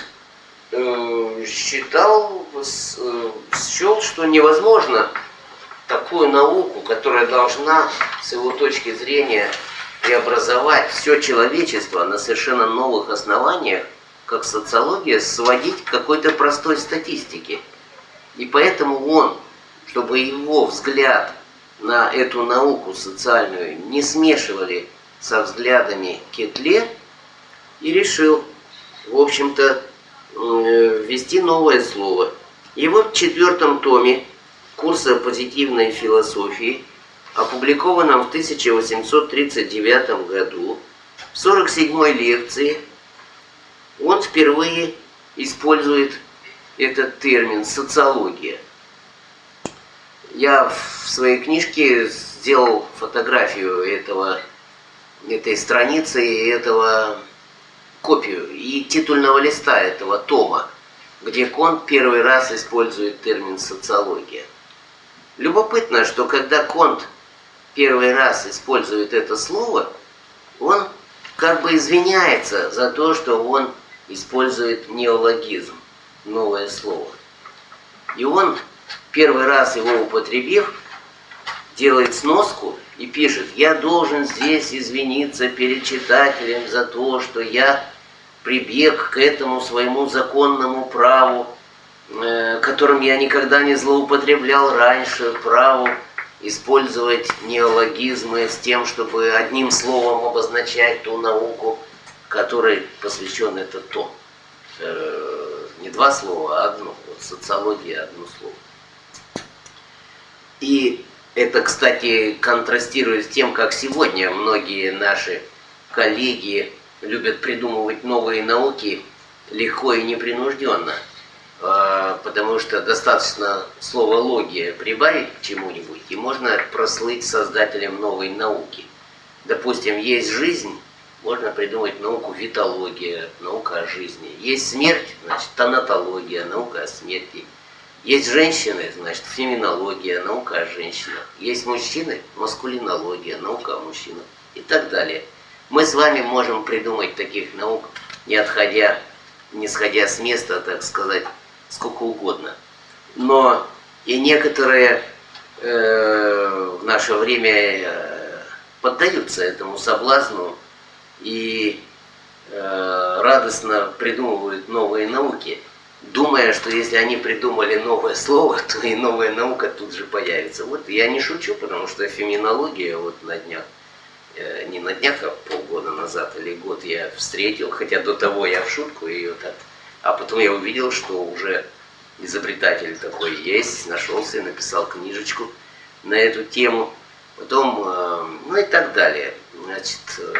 считал, счел, что невозможно такую науку, которая должна, с его точки зрения, преобразовать все человечество на совершенно новых основаниях, как социология, сводить к какой-то простой статистике. И поэтому он, чтобы его взгляд на эту науку социальную не смешивали со взглядами Кетле, и решил, в общем-то, ввести новое слово. И вот в четвертом томе курса позитивной философии, опубликованном в тысяча восемьсот тридцать девятом году, в сорок седьмой лекции, он впервые использует этот термин «социология». Я в своей книжке сделал фотографию этого, этой страницы и этого копию и титульного листа этого тома, где Конт первый раз использует термин «социология». Любопытно, что когда Конт первый раз использует это слово, он как бы извиняется за то, что он использует неологизм, новое слово. И он, первый раз его употребив, делает сноску и пишет: «Я должен здесь извиниться перед читателем за то, что я прибег к этому своему законному праву, э, которым я никогда не злоупотреблял раньше, праву использовать неологизмы с тем, чтобы одним словом обозначать ту науку, которой посвящен этот том». Э, не два слова, а одно. Вот социология — одно слово. И это, кстати, контрастирует с тем, как сегодня многие наши коллеги любят придумывать новые науки легко и непринужденно, потому что достаточно слова «логия» прибавить к чему-нибудь, и можно прослыть создателем новой науки. Допустим, есть жизнь, можно придумать науку витология, наука о жизни. Есть смерть, значит, тонатология, наука о смерти. Есть женщины, значит, феминология, наука о женщинах. Есть мужчины, маскулинология, наука о мужчинах и так далее. Мы с вами можем придумать таких наук, не отходя, не сходя с места, так сказать, сколько угодно. Но и некоторые э, в наше время э, поддаются этому соблазну и э, радостно придумывают новые науки, думая, что если они придумали новое слово, то и новая наука тут же появится. Вот я не шучу, потому что феминология вот на днях, э, не на днях, а полгода назад или год я встретил, хотя до того я в шутку ее так, а потом я увидел, что уже изобретатель такой есть, нашелся и написал книжечку на эту тему. Потом, э, ну и так далее. Значит, э,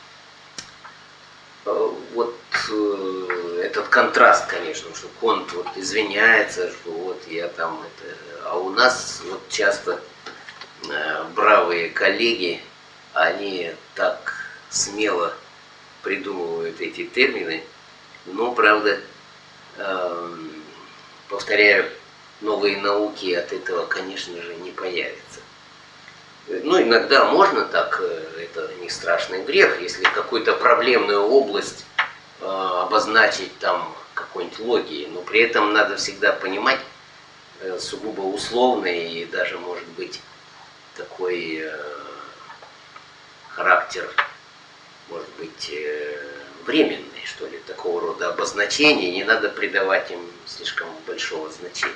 вот э, этот контраст, конечно, что Конт вот извиняется, что вот я там это... А у нас вот часто э, бравые коллеги, они так смело придумывают эти термины, но, правда, э, повторяю, новые науки от этого, конечно же, не появятся. Ну, иногда можно так, это не страшный грех, если какую-то проблемную область э, обозначить там какой-нибудь логией, но при этом надо всегда понимать э, сугубо условный и даже, может быть, такой э, характер, может быть, э, временный, что ли, такого рода обозначения, не надо придавать им слишком большого значения.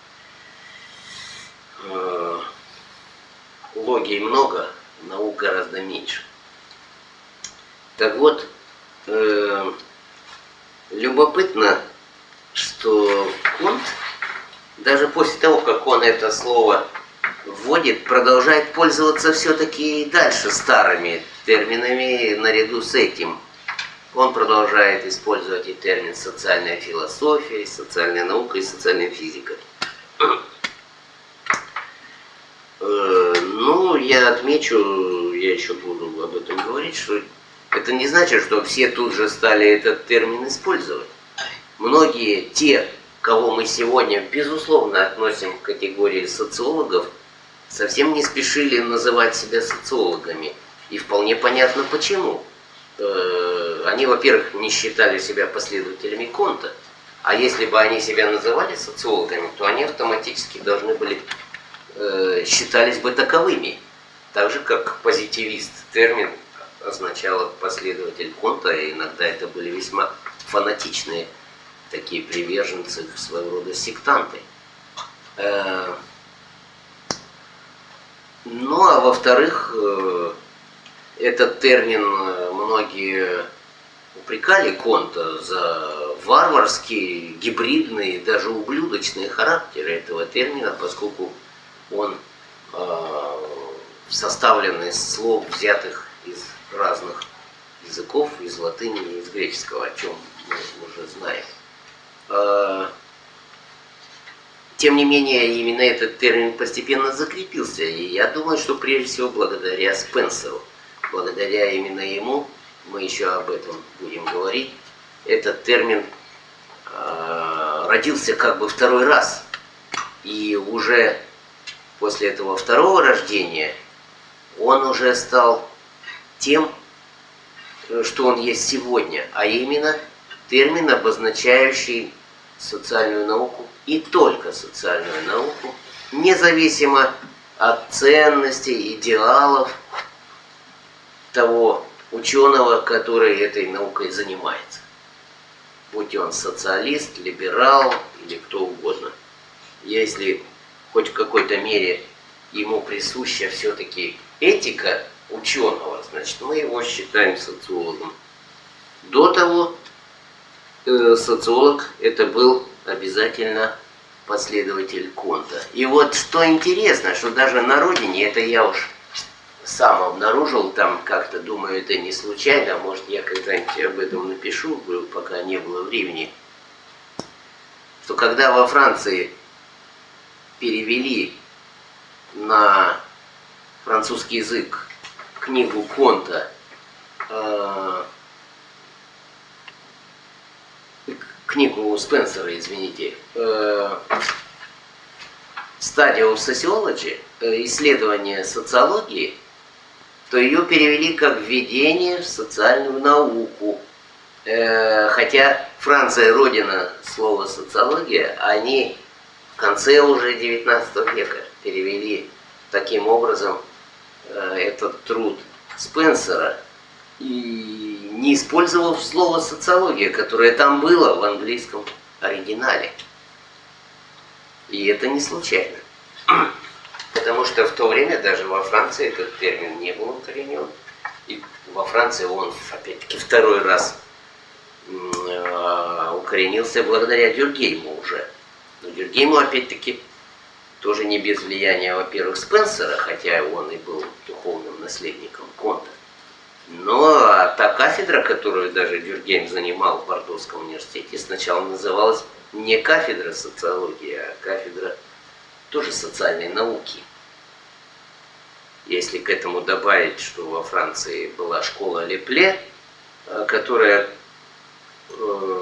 Э, Логий много, наук гораздо меньше. Так вот, э, любопытно, что Конт, даже после того, как он это слово вводит, продолжает пользоваться все-таки и дальше старыми терминами наряду с этим. Он продолжает использовать и термин «социальная философия», и «социальная наука», и «социальная физика». Ну, я отмечу, я еще буду об этом говорить, что это не значит, что все тут же стали этот термин использовать. Многие те, кого мы сегодня, безусловно, относим к категории социологов, совсем не спешили называть себя социологами. И вполне понятно почему. Они, во-первых, не считали себя последователями Конта, а если бы они себя называли социологами, то они автоматически должны были считались бы таковыми. Так же, как позитивист термин означал последователь Конта, и иногда это были весьма фанатичные такие приверженцы, своего рода сектанты. Ну, а во-вторых, этот термин многие упрекали Конта за варварский, гибридный, даже ублюдочный характер этого термина, поскольку он э, составлен из слов, взятых из разных языков, из латыни и из греческого, о чем мы уже знаем. Э, тем не менее, именно этот термин постепенно закрепился, и я думаю, что прежде всего благодаря Спенсеру, благодаря именно ему, мы еще об этом будем говорить, этот термин э, родился как бы второй раз. И уже после этого второго рождения он уже стал тем, что он есть сегодня, а именно термин, обозначающий социальную науку и только социальную науку, независимо от ценностей, идеалов того ученого, который этой наукой занимается. Будь он социалист, либерал или кто угодно. Если хоть в какой-то мере ему присуща все-таки этика ученого, значит, мы его считаем социологом. До того э, социолог это был обязательно последователь Конта. И вот что интересно, что даже на родине, это я уж сам обнаружил, там как-то, думаю, это не случайно, может, я когда-нибудь об этом напишу, пока не было времени, что когда во Франции перевели на французский язык книгу Конта, э, книгу Спенсера, извините, э, Study of Sociology, исследование социологии, то ее перевели как введение в социальную науку. Э, хотя Франция, родина слова социология, они в конце уже девятнадцатого века перевели таким образом э, этот труд Спенсера, и не использовав слово социология, которое там было в английском оригинале. И это не случайно. Потому что в то время даже во Франции этот термин не был укоренен. И во Франции он, опять-таки, второй раз укоренился благодаря Дюркгейму уже. Но Дюркгейму, опять-таки, тоже не без влияния, во-первых, Спенсера, хотя он и был духовным наследником Конта. Но та кафедра, которую даже Дюркгейм занимал в Бордоском университете, сначала называлась не кафедра социологии, а кафедра тоже социальной науки. Если к этому добавить, что во Франции была школа Лепле, которая э,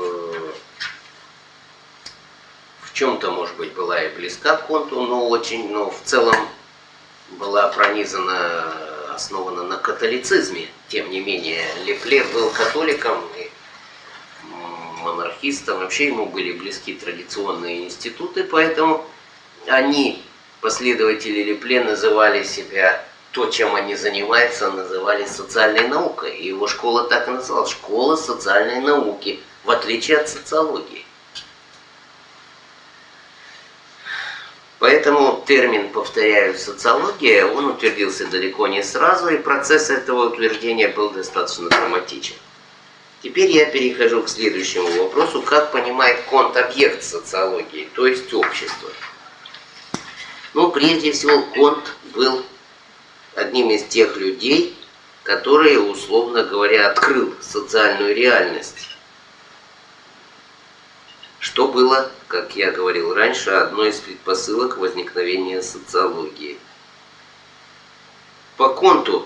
в чем-то, может быть, была и близка к Конту, но очень, но в целом была пронизана, основана на католицизме. Тем не менее, Лепле был католиком и монархистом, вообще ему были близки традиционные институты, поэтому они, последователи Лепле, называли себя, то, чем они занимаются, называли социальной наукой. И его школа так и называлась, школа социальной науки, в отличие от социологии. Поэтому термин, повторяю, социология, он утвердился далеко не сразу, и процесс этого утверждения был достаточно драматичен. Теперь я перехожу к следующему вопросу, как понимает Конт объект социологии, то есть общество. Ну, прежде всего, Конт был одним из тех людей, которые, условно говоря, открыл социальную реальность. Что было, как я говорил раньше, одной из предпосылок возникновения социологии. По Конту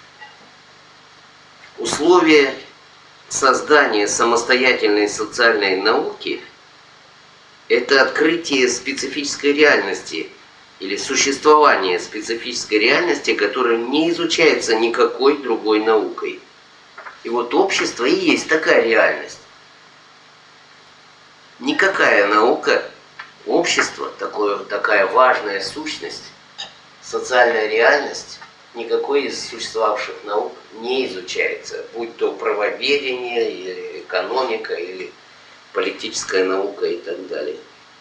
условия создания самостоятельной социальной науки – это открытие специфической реальности или существование специфической реальности, которая не изучается никакой другой наукой. И вот общество и есть такая реальность. Никакая наука, общество, такое, такая важная сущность, социальная реальность, никакой из существовавших наук не изучается, будь то правоведение или экономика или политическая наука и так далее.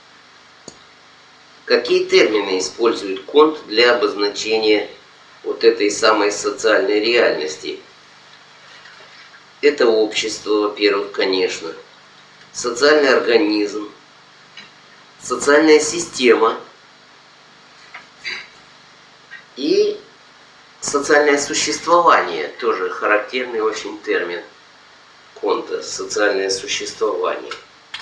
Какие термины использует Конт для обозначения вот этой самой социальной реальности? Это общество, во-первых, конечно, социальный организм, социальная система и социальное существование, тоже характерный очень термин Конта, социальное существование.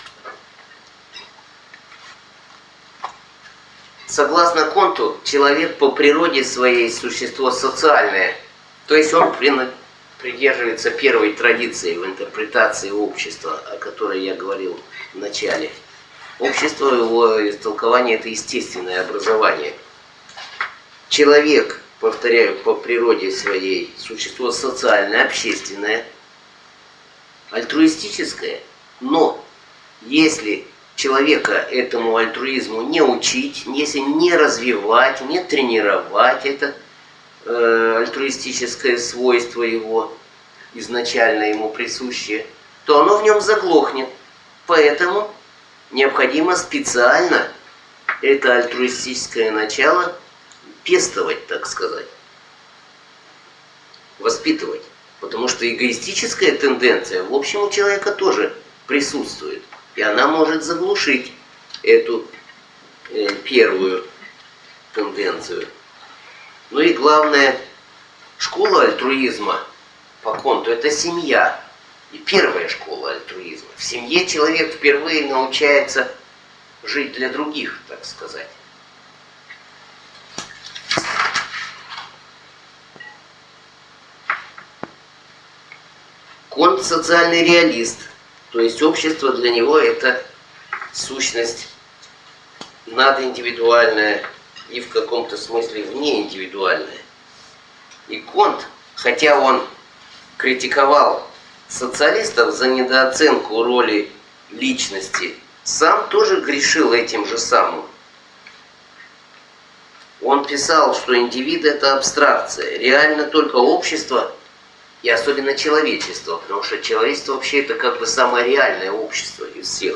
Согласно Конту, человек по природе своей существо социальное, то есть он придерживается первой традиции в интерпретации общества, о которой я говорил в начале. Общество, его истолкование – это естественное образование. Человек, повторяю, по природе своей существо социальное, общественное, альтруистическое, но если человека этому альтруизму не учить, если не развивать, не тренировать это э, альтруистическое свойство его, изначально ему присущее, то оно в нем заглохнет. Поэтому необходимо специально это альтруистическое начало пестовать, так сказать, воспитывать. Потому что эгоистическая тенденция в общем у человека тоже присутствует. И она может заглушить эту э, первую тенденцию. Ну и главное, школа альтруизма по Конту – это семья. И первая школа альтруизма. В семье человек впервые научается жить для других, так сказать. Конт – социальный реалист. То есть общество для него это сущность надиндивидуальная и в каком-то смысле внеиндивидуальная. И Конт, хотя он критиковал социалистов за недооценку роли личности, сам тоже грешил этим же самым. Он писал, что индивид – это абстракция, реально только общество и особенно человечество, потому что человечество вообще это как бы самое реальное общество из всех.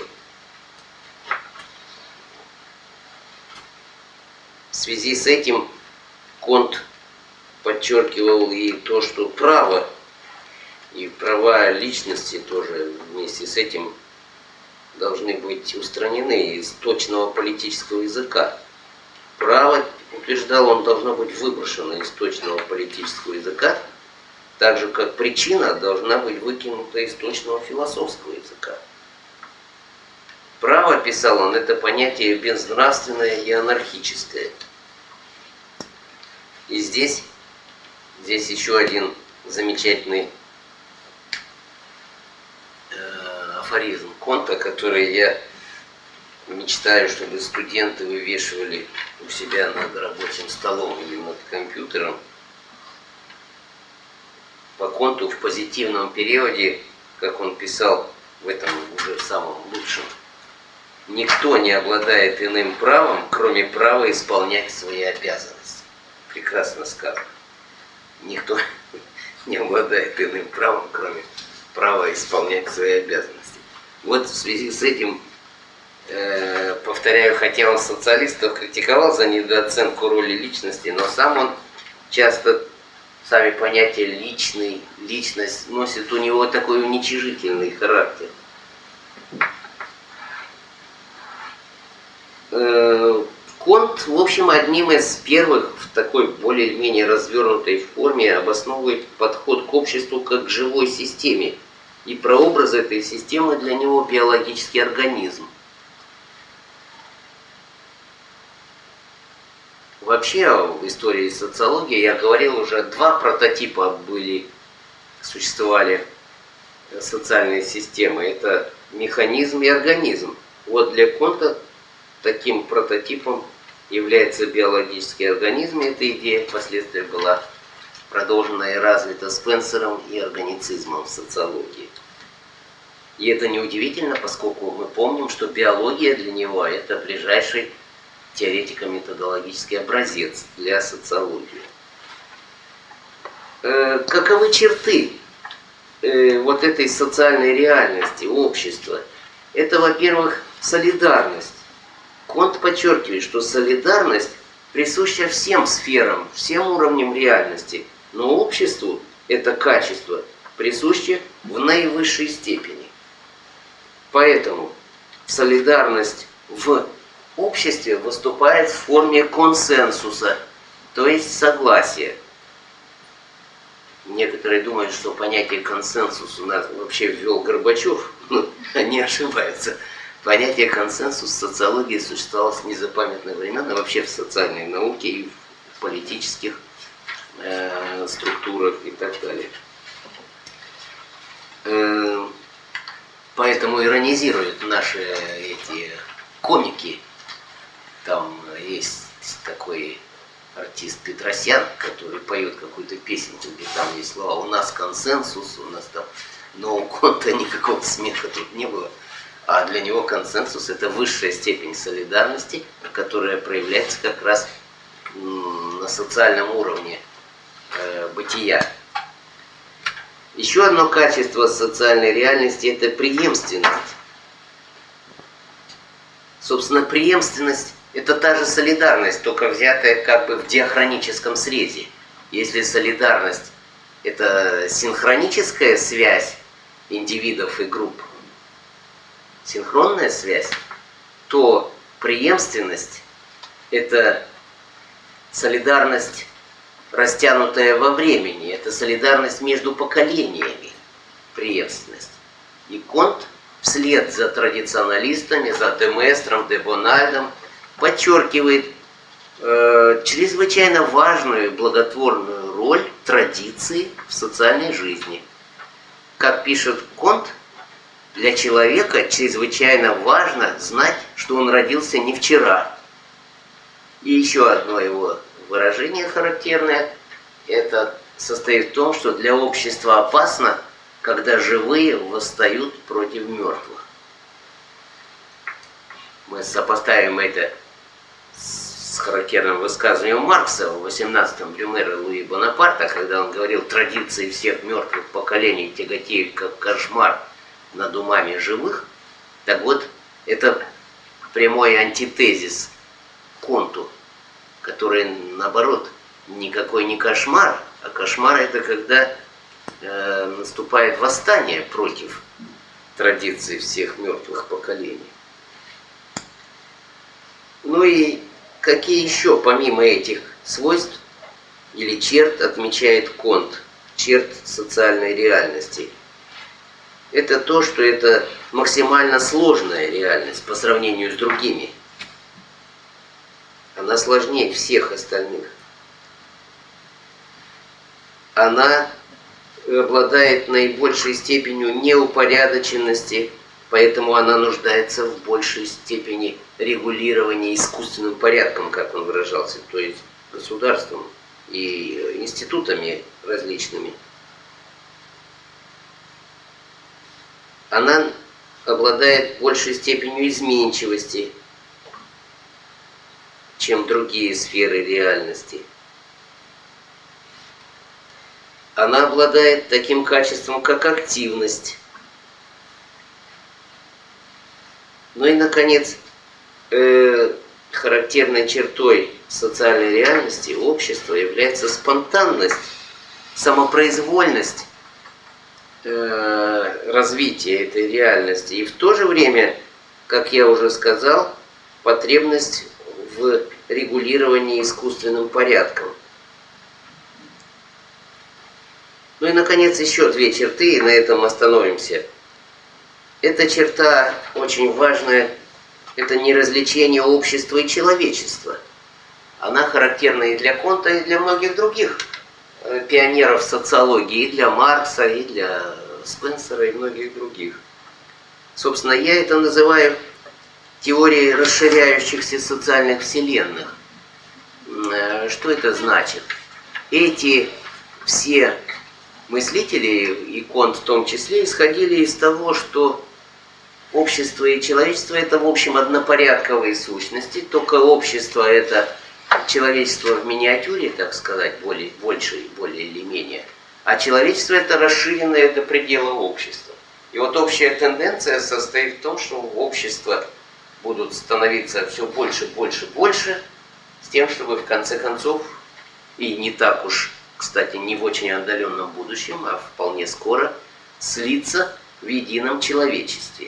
В связи с этим Конт подчеркивал и то, что право и права личности тоже вместе с этим должны быть устранены из точного политического языка. Право, утверждал он, должно быть выброшено из точного политического языка, так же, как причина должна быть выкинута из точного философского языка. Право, писал он, это понятие безнравственное и анархическое. И здесь, здесь еще один замечательный э, афоризм Конта, который я мечтаю, чтобы студенты вывешивали у себя над рабочим столом или над компьютером. По Конту в позитивном периоде, как он писал в этом уже самом лучшем, никто не обладает иным правом, кроме права исполнять свои обязанности. Прекрасно сказано. Никто не обладает иным правом, кроме права исполнять свои обязанности. Вот в связи с этим, э, повторяю, хотя он социалистов критиковал за недооценку роли личности, но сам он часто... Сами понятия личный, личность носит у него такой уничижительный характер. Конт, в общем, одним из первых в такой более-менее развернутой форме обосновывает подход к обществу как к живой системе. И прообраз этой системы для него биологический организм. Вообще, в истории социологии, я говорил уже, два прототипа были, существовали социальные системы. Это механизм и организм. Вот для Конта таким прототипом является биологический организм. И эта идея впоследствии была продолжена и развита Спенсером и органицизмом в социологии. И это неудивительно, поскольку мы помним, что биология для него – это ближайший теоретико-методологический образец для социологии. Каковы черты э, вот этой социальной реальности, общества, это, во-первых, солидарность. Конт подчеркивает, что солидарность присуща всем сферам, всем уровням реальности, но обществу это качество присуще в наивысшей степени. Поэтому солидарность в обществе выступает в форме консенсуса, то есть согласия. Некоторые думают, что понятие консенсус у нас вообще ввел Горбачев. Ну, они ошибаются. Понятие консенсус в социологии существовало с незапамятных времен, и вообще в социальной науке, и в политических э, структурах и так далее. Э, поэтому иронизируют наши эти комики. Там есть такой артист Петросян, который поет какую-то песенку, где там есть слова «у нас консенсус», «у нас там...» Но у Конта никакого смеха тут не было. А для него консенсус – это высшая степень солидарности, которая проявляется как раз на социальном уровне э, бытия. Еще одно качество социальной реальности – это преемственность. Собственно, преемственность – это та же солидарность, только взятая как бы в диахроническом срезе. Если солидарность – это синхроническая связь индивидов и групп, синхронная связь, то преемственность – это солидарность, растянутая во времени, это солидарность между поколениями, преемственность. И Конт вслед за традиционалистами, за де Местром, де Бональдом подчеркивает э, чрезвычайно важную и благотворную роль традиции в социальной жизни. Как пишет Конт, для человека чрезвычайно важно знать, что он родился не вчера. И еще одно его выражение характерное, это состоит в том, что для общества опасно, когда живые восстают против мертвых. Мы сопоставим это с характерным высказыванием Маркса в восемнадцатом Брюмера Луи Бонапарта, когда он говорил: традиции всех мертвых поколений тяготеют как кошмар над умами живых. Так вот, это прямой антитезис Конту, который, наоборот, никакой не кошмар, а кошмар — это когда э, наступает восстание против традиций всех мертвых поколений. Ну и какие еще, помимо этих свойств или черт, отмечает Конт, черт социальной реальности? Это то, что это максимально сложная реальность по сравнению с другими. Она сложнее всех остальных. Она обладает наибольшей степенью неупорядоченности, поэтому она нуждается в большей степени регулирования искусственным порядком, как он выражался, то есть государством и институтами различными. Она обладает большей степенью изменчивости, чем другие сферы реальности. Она обладает таким качеством, как активность. Ну и, наконец, э, характерной чертой социальной реальности общества является спонтанность, самопроизвольность э, развития этой реальности. И в то же время, как я уже сказал, потребность в регулировании искусственным порядком. Ну и, наконец, еще две черты, и на этом остановимся. Эта черта очень важная, это неразличение общества и человечества. Она характерна и для Конта, и для многих других пионеров социологии, и для Маркса, и для Спенсера, и многих других. Собственно, я это называю теорией расширяющихся социальных вселенных. Что это значит? Эти все мыслители, и Конт в том числе, исходили из того, что общество и человечество — это, в общем, однопорядковые сущности, только общество — это человечество в миниатюре, так сказать, более, больше, более или менее, А человечество это расширенное до предела общества. И вот общая тенденция состоит в том, что общества будут становиться все больше, больше, больше, с тем, чтобы в конце концов, и не так уж, кстати, не в очень отдаленном будущем, а вполне скоро, слиться в едином человечестве.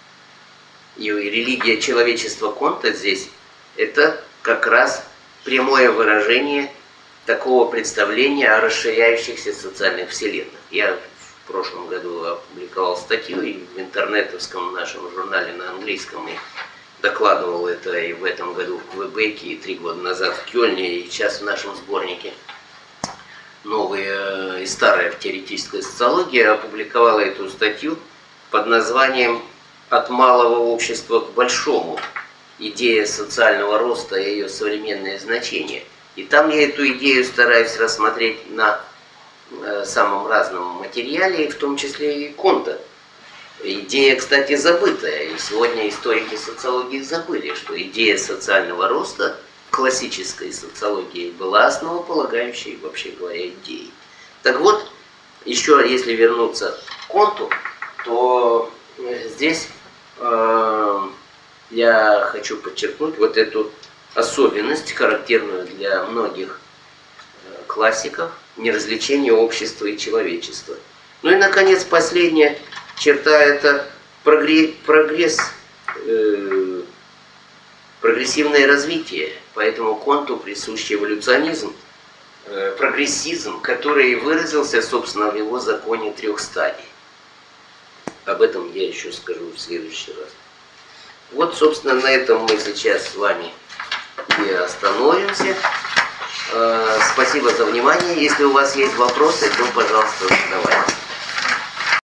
И религия человечества Конта здесь это как раз прямое выражение такого представления о расширяющихся социальных вселенных. Я в прошлом году опубликовал статью и в интернетовском нашем журнале на английском и докладывал это и в этом году в Квебеке, и три года назад в Кёльне, и сейчас в нашем сборнике «Новая и старая в теоретической социологии» опубликовала эту статью под названием «От малого общества к большому. Идея социального роста и ее современные значения». И там я эту идею стараюсь рассмотреть на э, самом разном материале, в том числе и Конта. Идея, кстати, забытая. И сегодня историки социологии забыли, что идея социального роста в классической социологии была основополагающей, вообще говоря, идеей. Так вот, еще если вернуться к Конту, то здесь э, я хочу подчеркнуть вот эту особенность, характерную для многих классиков, неразличение общества и человечества. Ну и, наконец, последняя черта – это прогресс, прогресс э, прогрессивное развитие. Поэтому Конту присущ эволюционизм, э, прогрессизм, который выразился, собственно, в его законе трех стадий. Об этом я еще скажу в следующий раз. Вот, собственно, на этом мы сейчас с вами и остановимся. Э, спасибо за внимание. Если у вас есть вопросы, то, пожалуйста, задавайте.